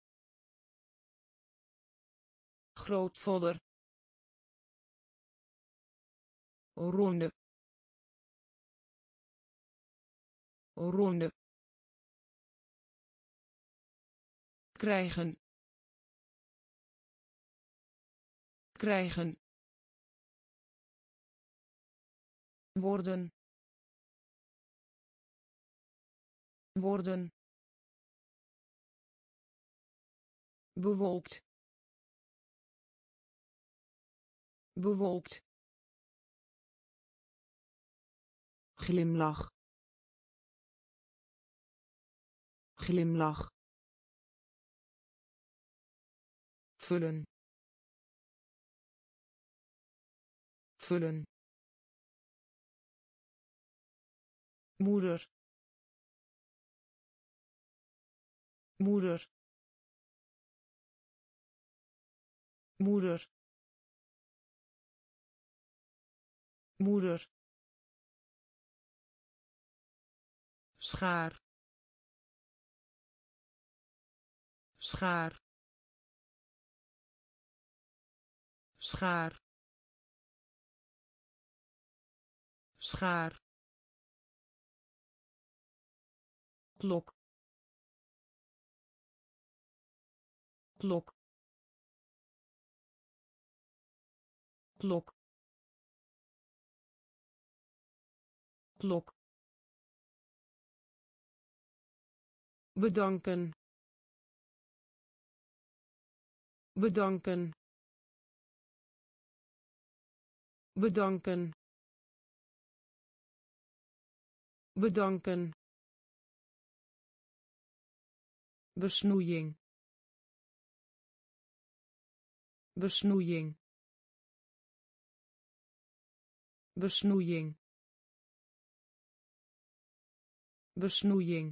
grootvader ronde ronde krijgen krijgen worden worden bewolkt bewolkt glimlach glimlach vullen vullen moeder moeder moeder moeder schaar schaar schaar schaar klok klok klok klok bedanken bedanken bedanken bedanken besnoeiing besnoeiing besnoeiing besnoeiing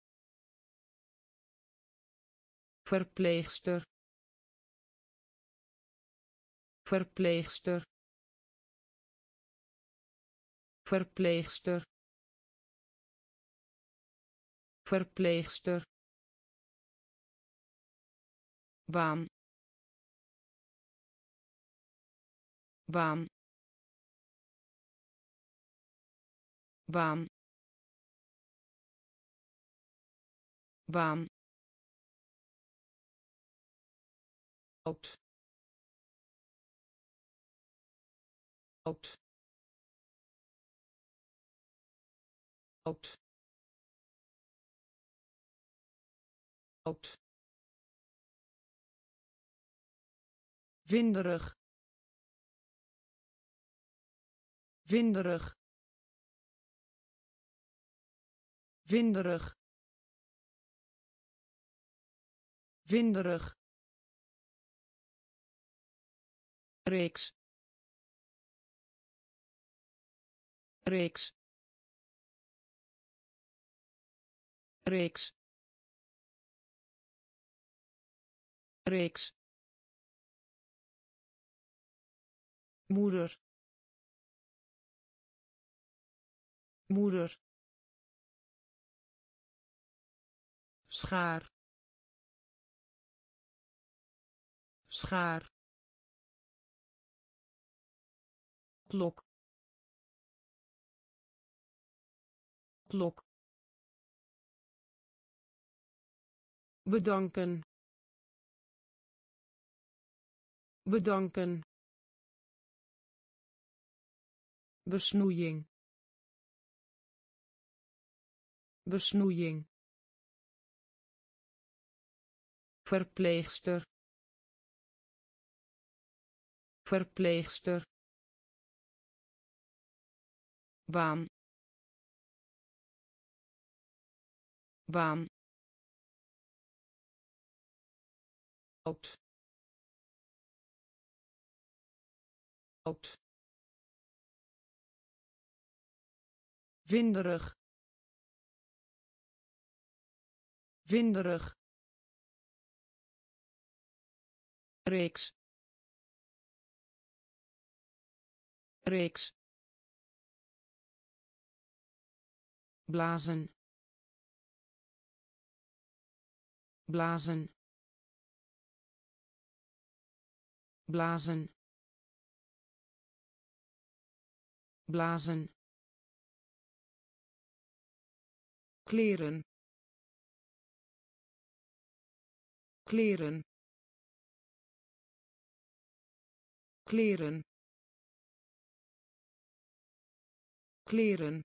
verpleegster verpleegster verpleegster verpleegster baan baan baan baan oud oud oud oud winderig winderig winderig winderig reeks reeks reeks reeks moeder moeder schaar schaar klok klok bedanken bedanken besnoeiing besnoeiing verpleegster verpleegster baan baan oud oud winderig winderig reeks reeks blazen blazen blazen blazen kleren kleren kleren kleren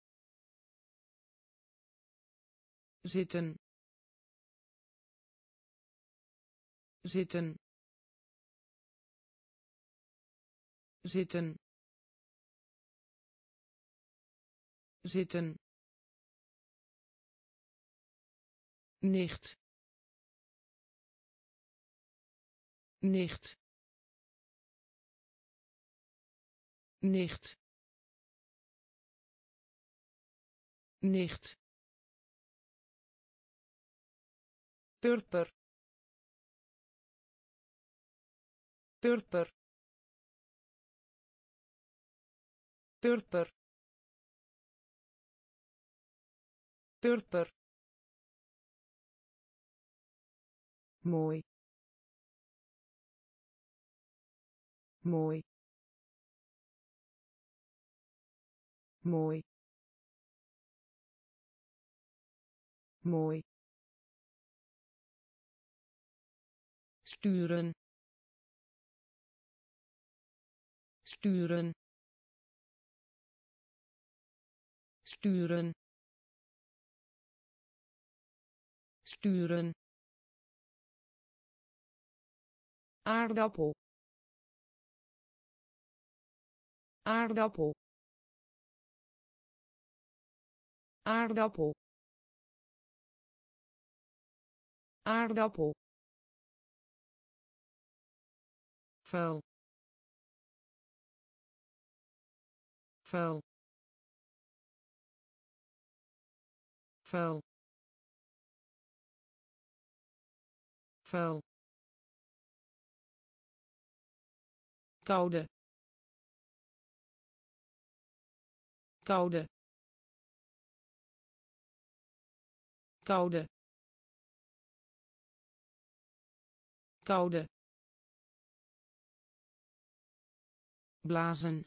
zitten zitten zitten zitten nicht nicht nicht nicht purper purper purper purper mooi mooi mooi mooi sturen sturen sturen sturen aardappel aardappel aardappel aardappel, vuil, vuil, vuil, vuil, koude, koude, koude, koude, blazen,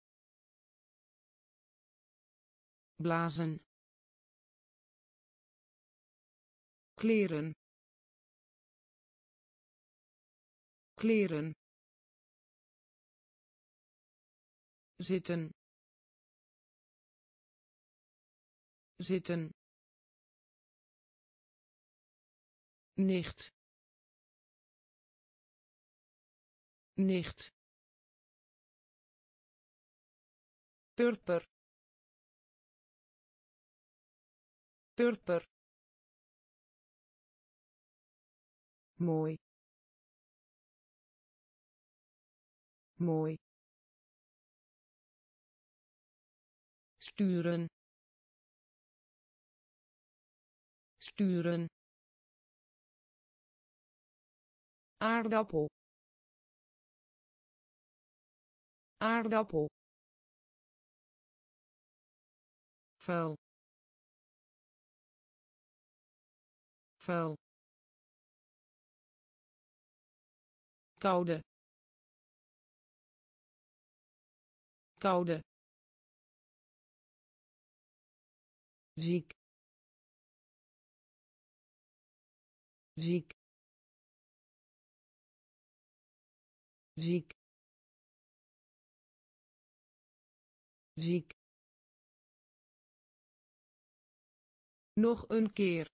blazen, kleren, kleren, zitten, zitten, nicht, nicht, purper, purper, mooi, mooi, sturen, sturen, aardappel, aardappel, vuil, vuil, koude, koude, ziek, ziek, ziek, ziek, nog een keer,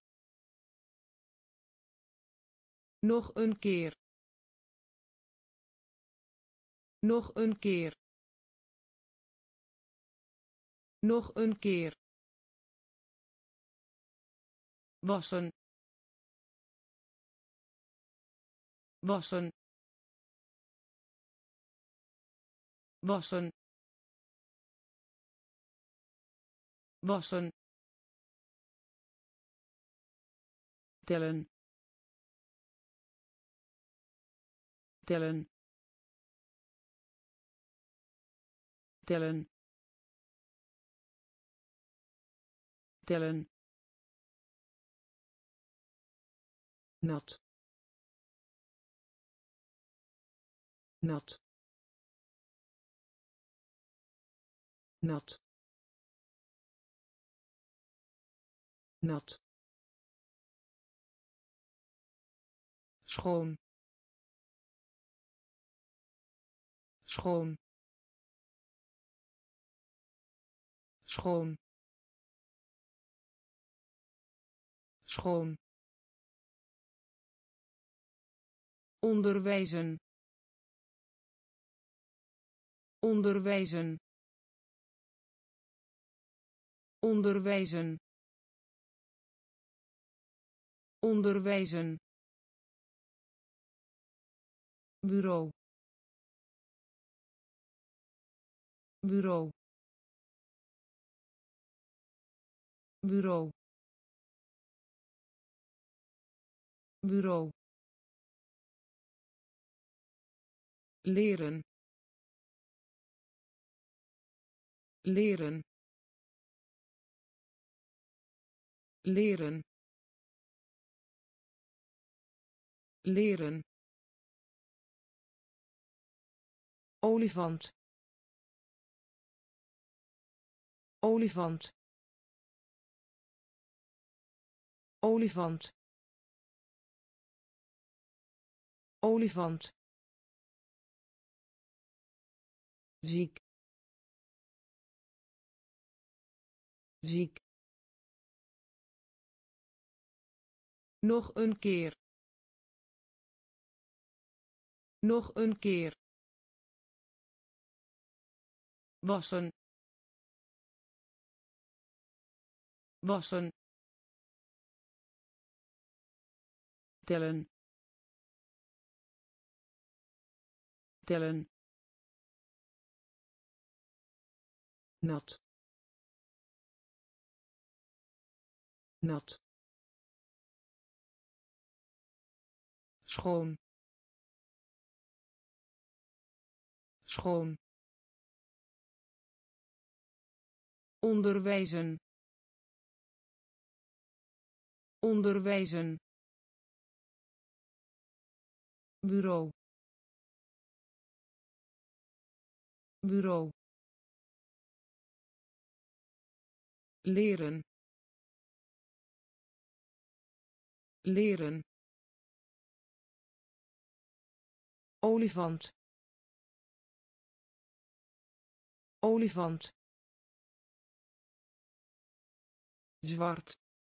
nog een keer, nog een keer, nog een keer, wassen, wassen, wassen, wassen, tellen, tellen, tellen, tellen, nat, nat, nat, nat, schoon, schoon, schoon, schoon, onderwijzen, onderwijzen, onderwijzen, onderwijzen, bureau, bureau, bureau, bureau, leren, leren, leren, leren, olifant, olifant, olifant, olifant, ziek, ziek, nog een keer, nog een keer, wassen, wassen, tellen tellen nat nat schoon schoon onderwijzen onderwijzen bureau bureau leren leren olifant olifant zwart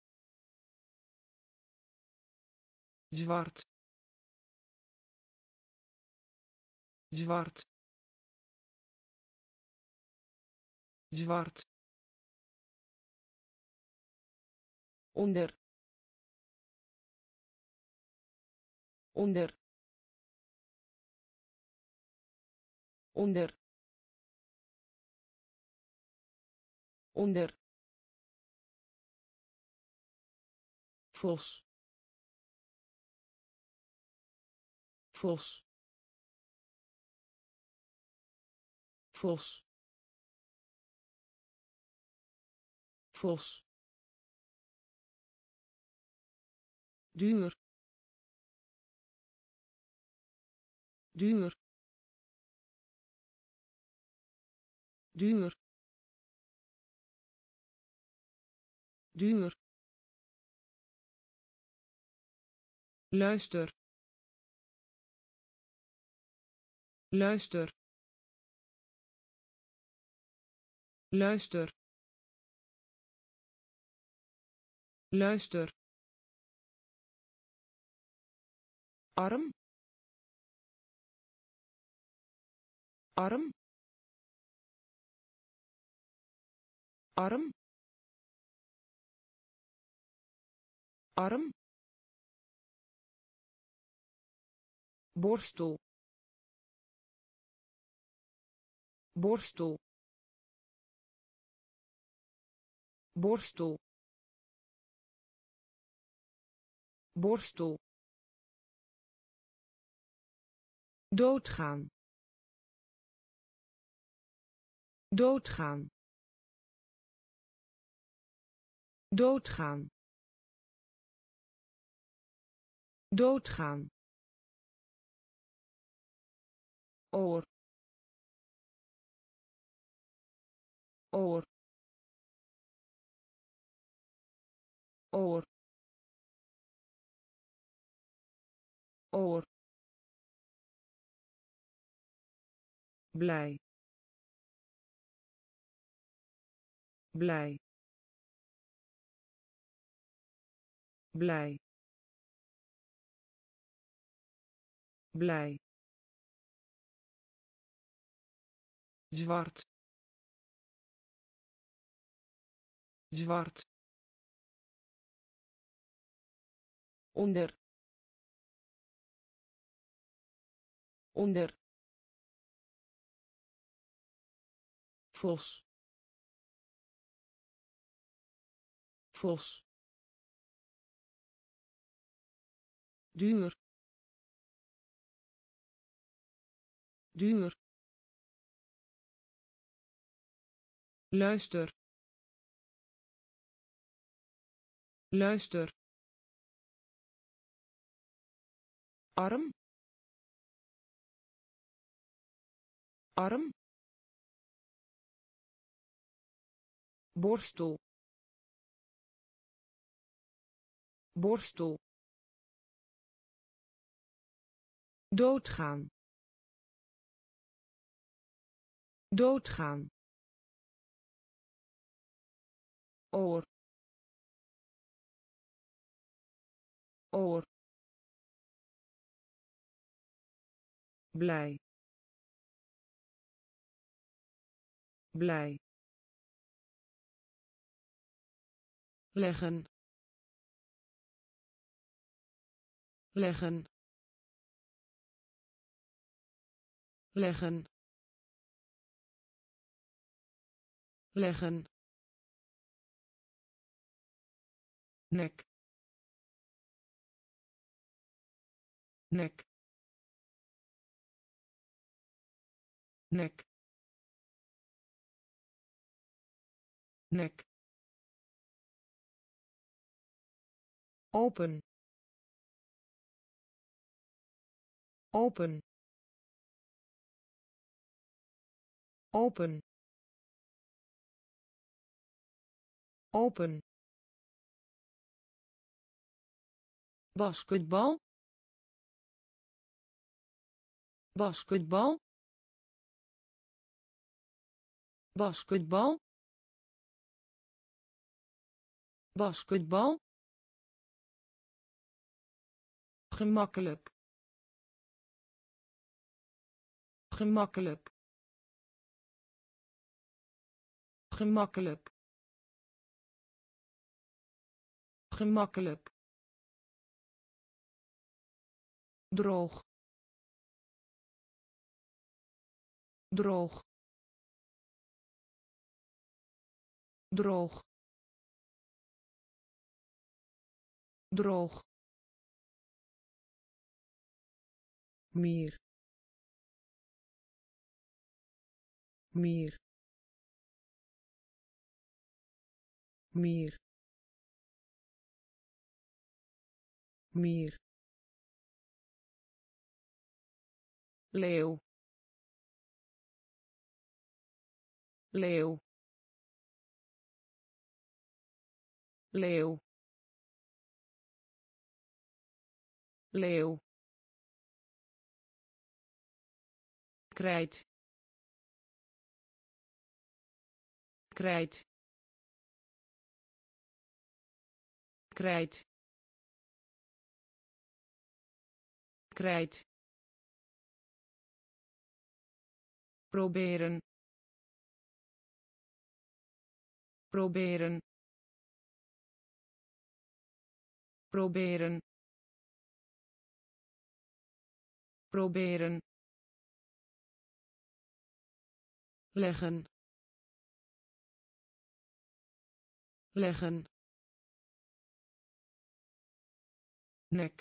zwart zwart zwart onder onder onder onder vos vos vos vos duur duur duur duur luister luister luister luister arm arm arm arm borstel borstel borstel borstel doodgaan doodgaan doodgaan doodgaan oor oor oor oor blij blij blij blij zwart zwart onder onder vos vos duur duur luister luister arm arm borstel borstel doodgaan doodgaan oor oor blij blij leggen leggen, leggen, leggen, nek, nek, nek, nek, open, open, open, open, basketbal, basketbal, basketbal, basketbal, gemakkelijk, gemakkelijk, gemakkelijk, gemakkelijk, droog, droog, droog, droog, meer, meer, meer, meer, leeuw, leeuw, leeuw, leeuw, krijt, krijt, krijt, krijt, proberen, proberen, proberen, proberen, leggen, leggen, nek,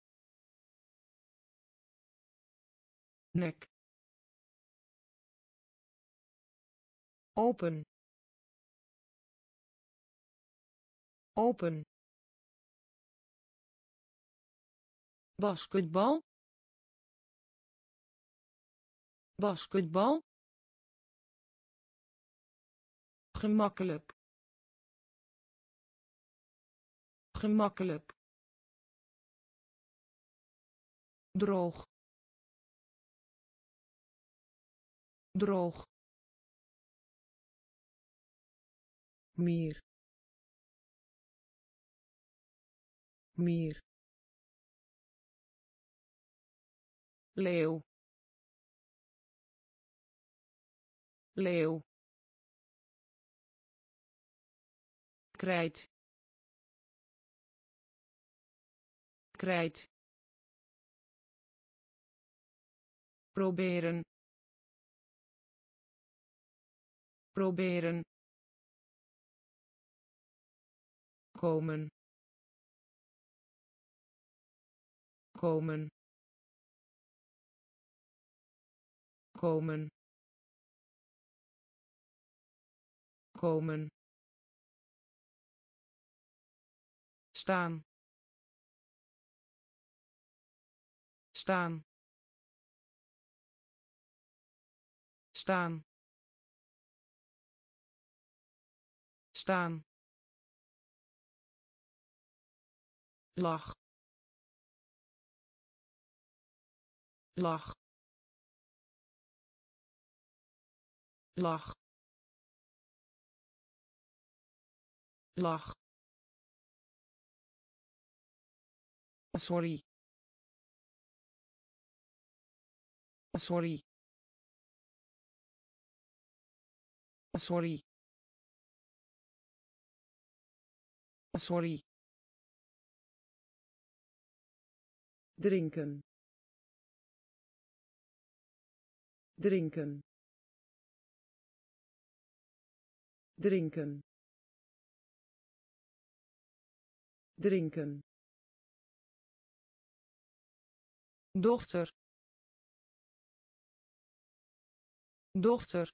nek, open, open, basketbal, basketbal, gemakkelijk, gemakkelijk, droog, droog, meer, meer, leeuw, leeuw, krijt, krijt, proberen, proberen, komen, komen, komen, komen, staan, staan, staan, staan, lach, lach, lach, lach, sorry, sorry, sorry, sorry, drinken, drinken, drinken, drinken, dochter, dochter,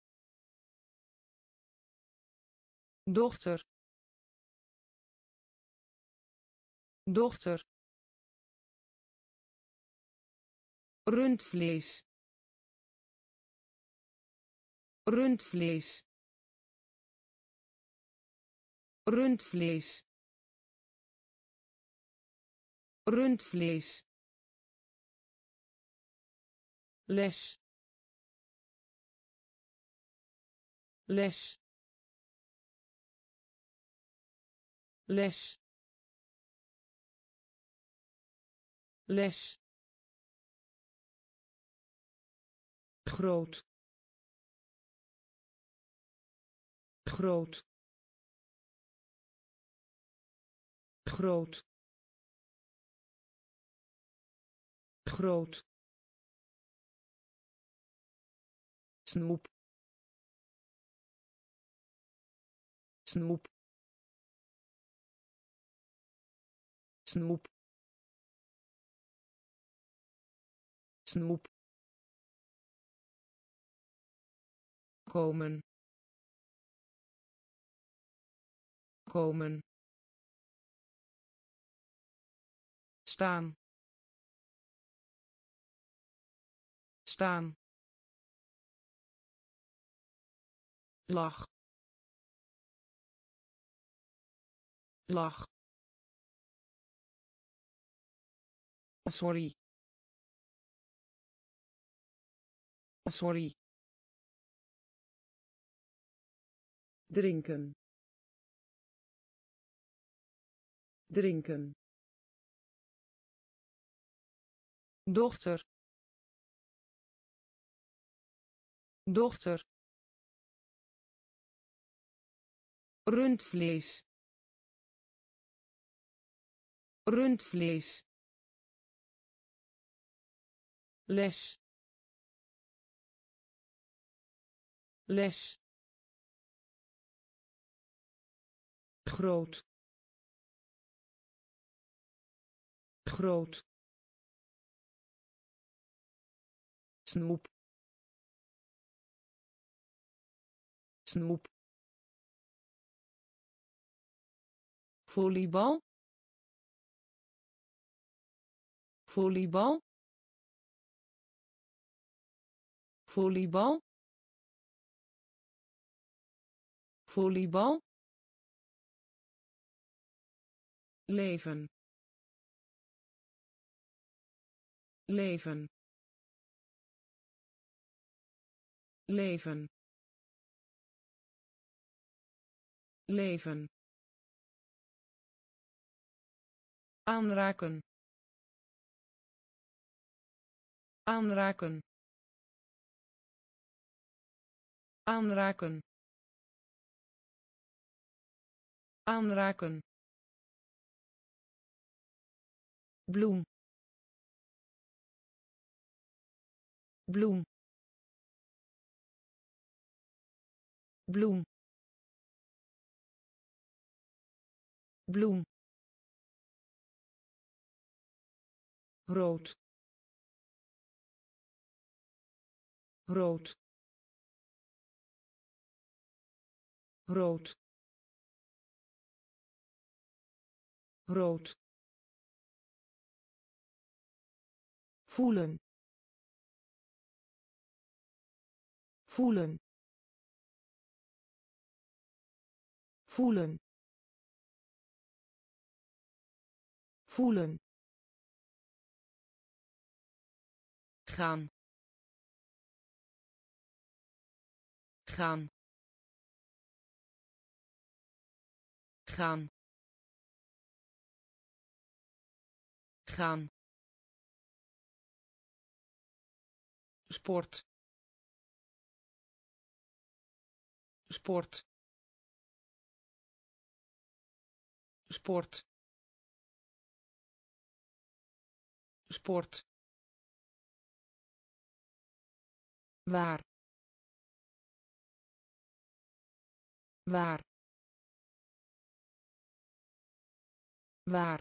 dochter, dochter, rundvlees, rundvlees, rundvlees, rundvlees, les, les, les, les, groot, groot, groot, groot, snoep, snoep, snoep, snoep, komen, komen, staan, staan, lach, lach, sorry, sorry, drinken, drinken, dochter, dochter, rundvlees, rundvlees, les, les, groot, groot, snoep, snoep, volleybal, volleybal, volleybal, volleybal, leven, leven, leven, leven, aanraken, aanraken, aanraken, aanraken, bloem, bloem, bloem, bloem, rood, rood, rood, rood, voelen, voelen, voelen, voelen, gaan, gaan, gaan, gaan, sport, sport, sport, sport, waar, waar, waar,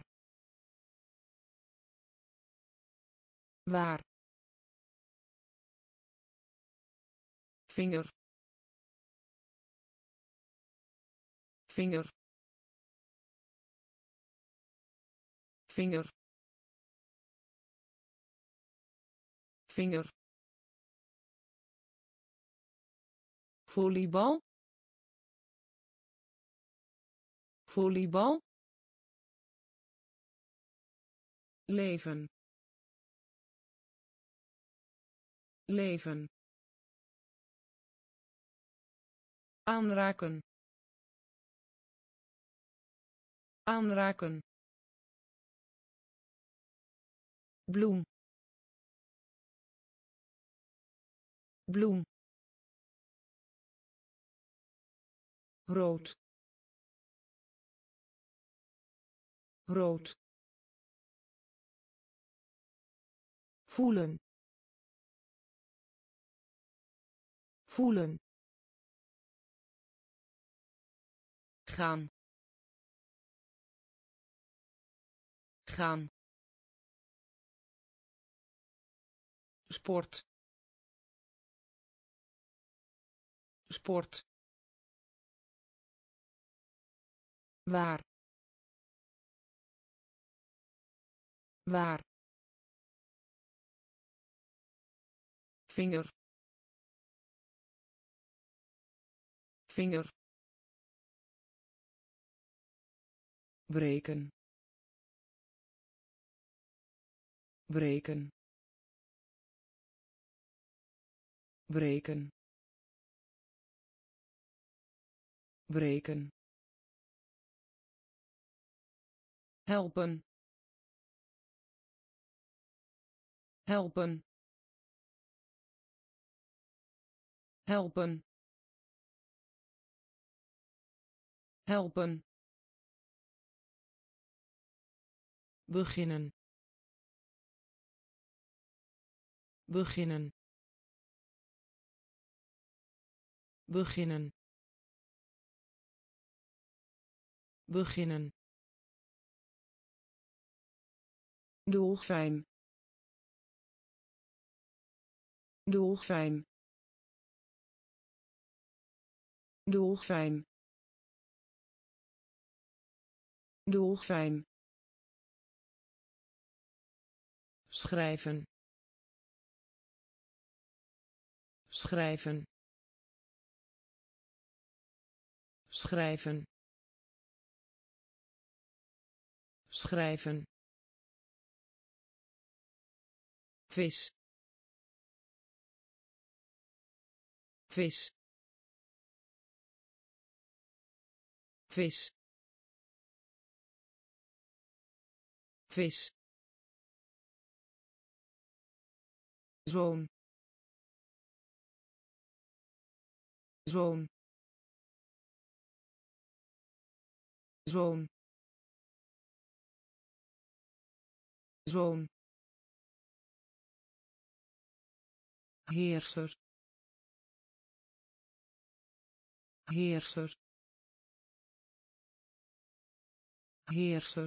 waar, vinger, vinger, vinger, vinger, volleybal, volleybal, leven, leven, aanraken, aanraken, bloem, bloem, rood, rood, voelen, voelen, gaan, gaan, sport, sport, waar, waar, vinger, vinger, breken, breken, breken, breken, helpen, helpen, helpen, helpen, beginnen, beginnen, beginnen, beginnen, dolfijn, dolfijn, dolfijn, dolfijn, schrijven, schrijven, schrijven, schrijven, vis, vis, vis, vis, zoon, zoon, zoon, zoon, heerser, heerser, heerser,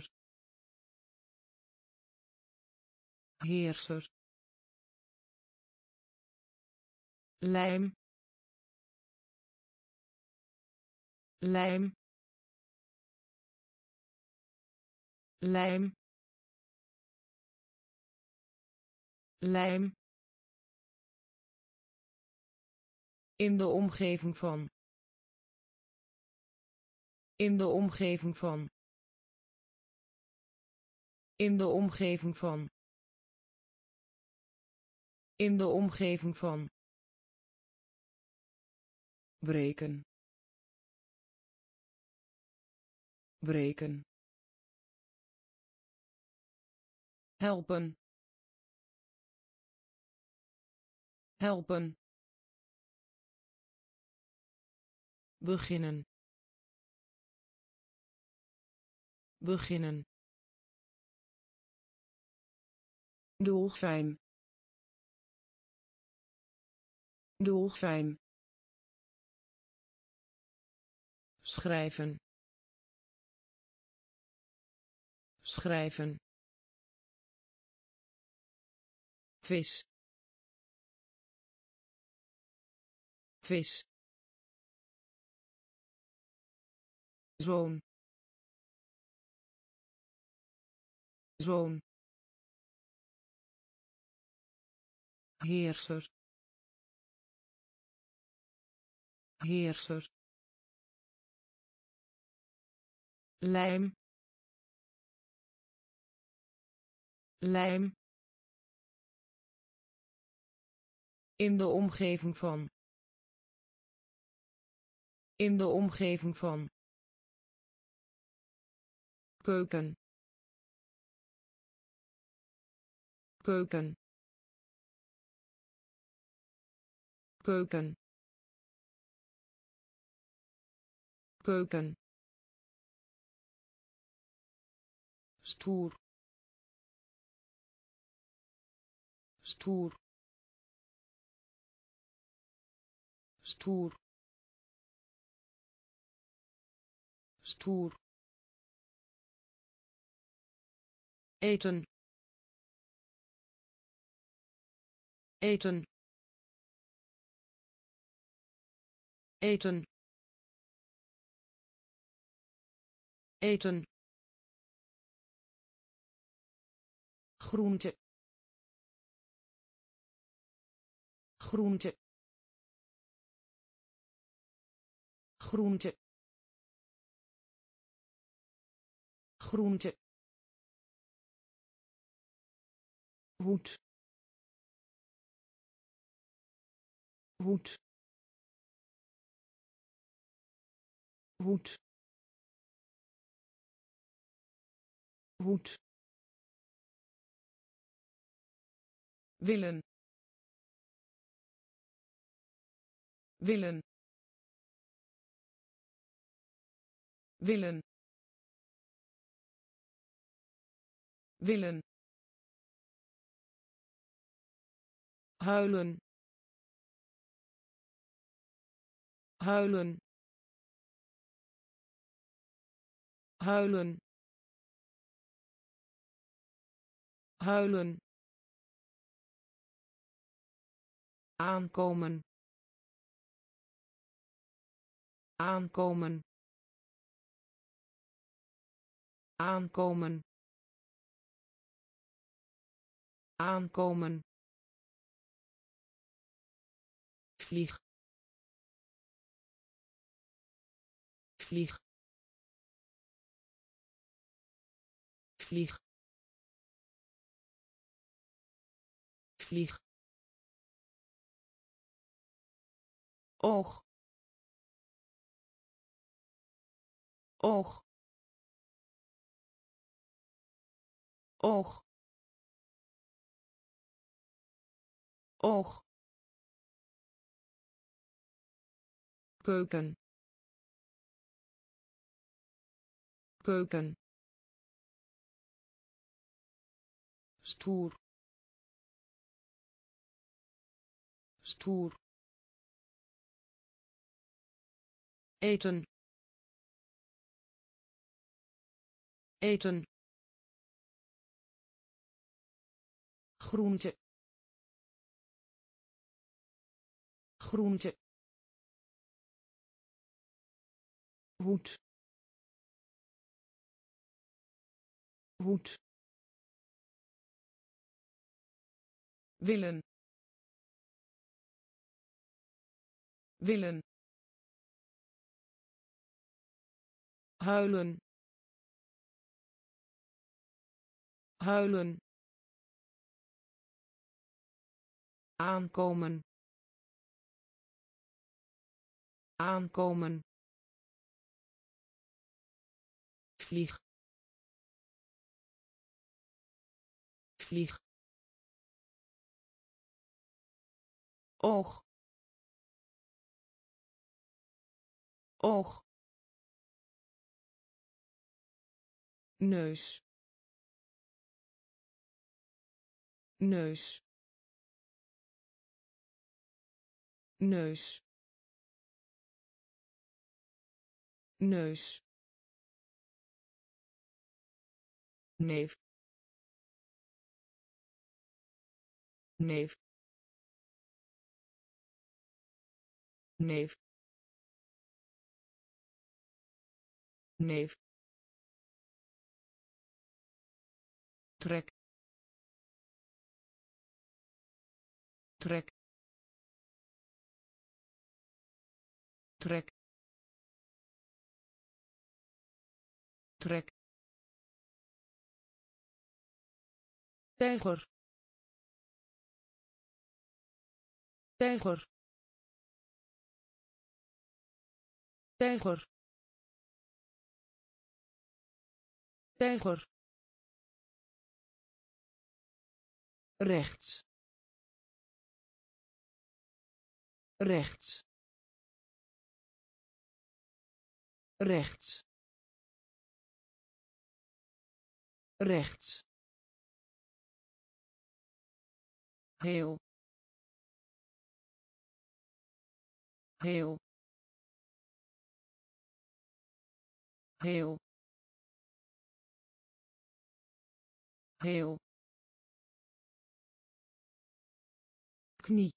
heerser, lijm, lijm, lijm, lijm, in de omgeving van, in de omgeving van, in de omgeving van, in de omgeving van, breken, breken, helpen, helpen, beginnen, beginnen, dolfijn, dolfijn, schrijven, schrijven, vis, vis, zoon, zoon, heerser, heerser, lijm, lijm, in de omgeving van, in de omgeving van, keuken, keuken, keuken, keuken, stoer, stoer, stoer, stoer, eten, eten, eten, eten, groente, groente, groente, groente, hoed, hoed, hoed, hoed, willen, willen, willen, willen, huilen, huilen, huilen, huilen, aankomen, aankomen, aankomen, aankomen, vlieg, vlieg, vlieg, vlieg, oog, oog, oog, oog, keuken, keuken, stoer, stoer, eten, eten, groente, groente, hoed, hoed, willen, willen, huilen, huilen, aankomen, aankomen, vlieg, vlieg, oog, oog, neus, neus neus neus neef neef neef neef trek trek trek trek tijger tijger tijger tijger rechts rechts rechts rechts heel heel heel heel knie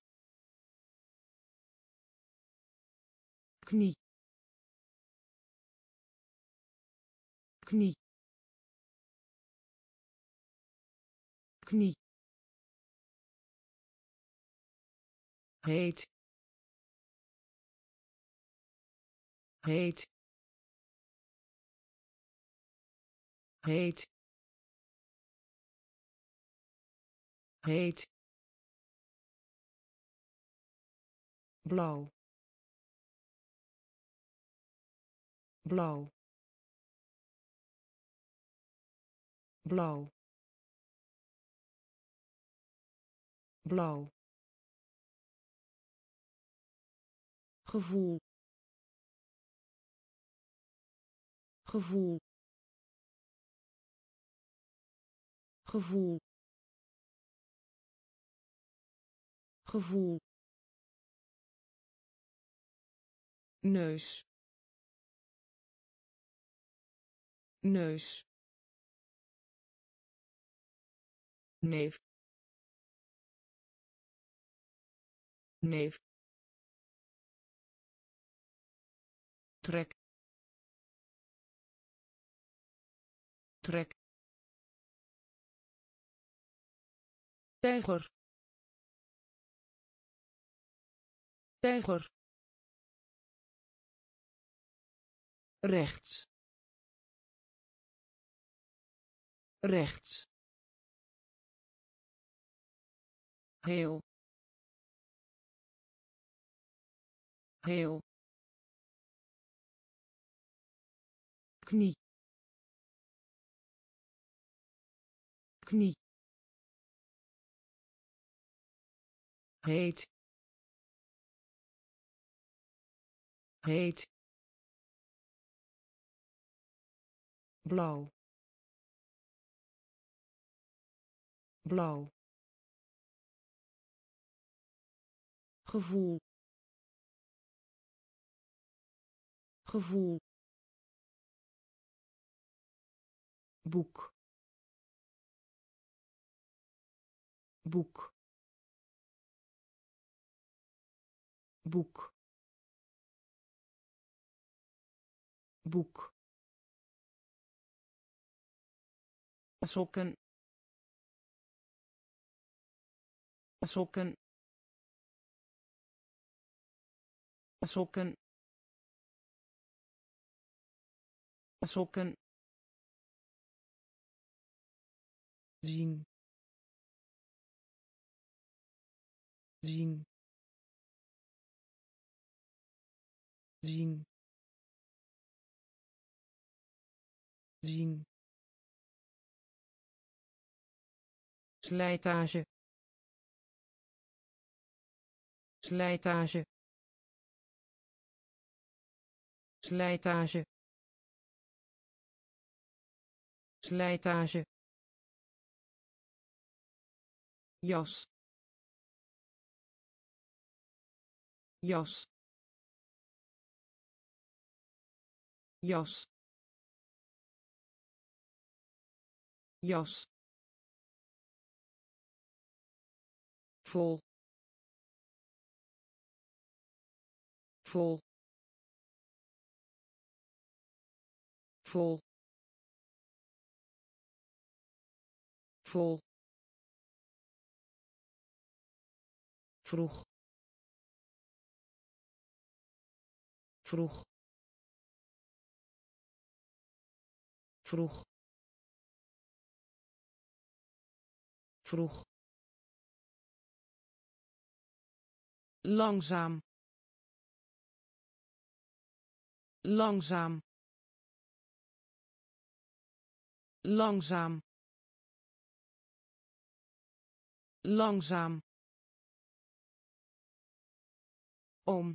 knie knie knie heet heet heet heet blauw blauw blauw blauw gevoel gevoel gevoel gevoel neus neus neef neef trek trek tijger tijger rechts rechts heel heel knie knie heet heet blauw blauw gevoel gevoel boek boek boek boek sokken sokken sokken sokken zien zien zien zien slijtage slijtage slijtage slijtage jas jas jas jas vol vol vol vol vroeg vroeg vroeg vroeg langzaam langzaam langzaam langzaam om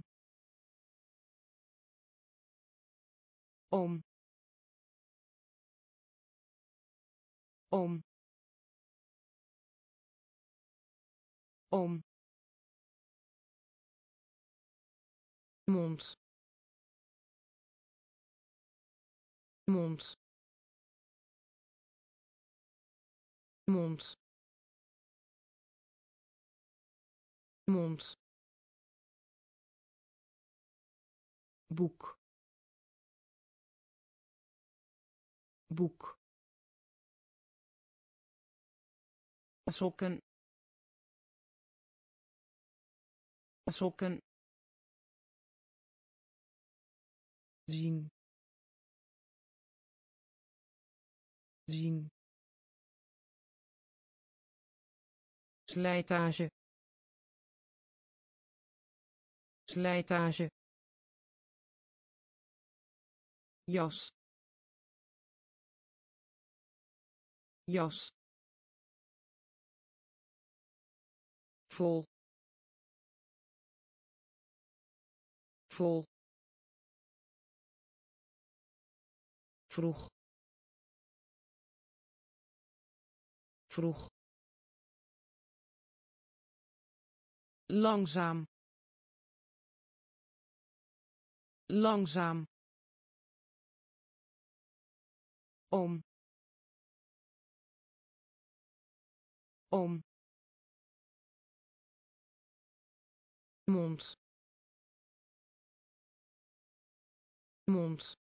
om om om mond mond mond mond boek boek sokken sokken zien zien slijtage slijtage jas jas vol vol vroeg vroeg langzaam langzaam om om mond mond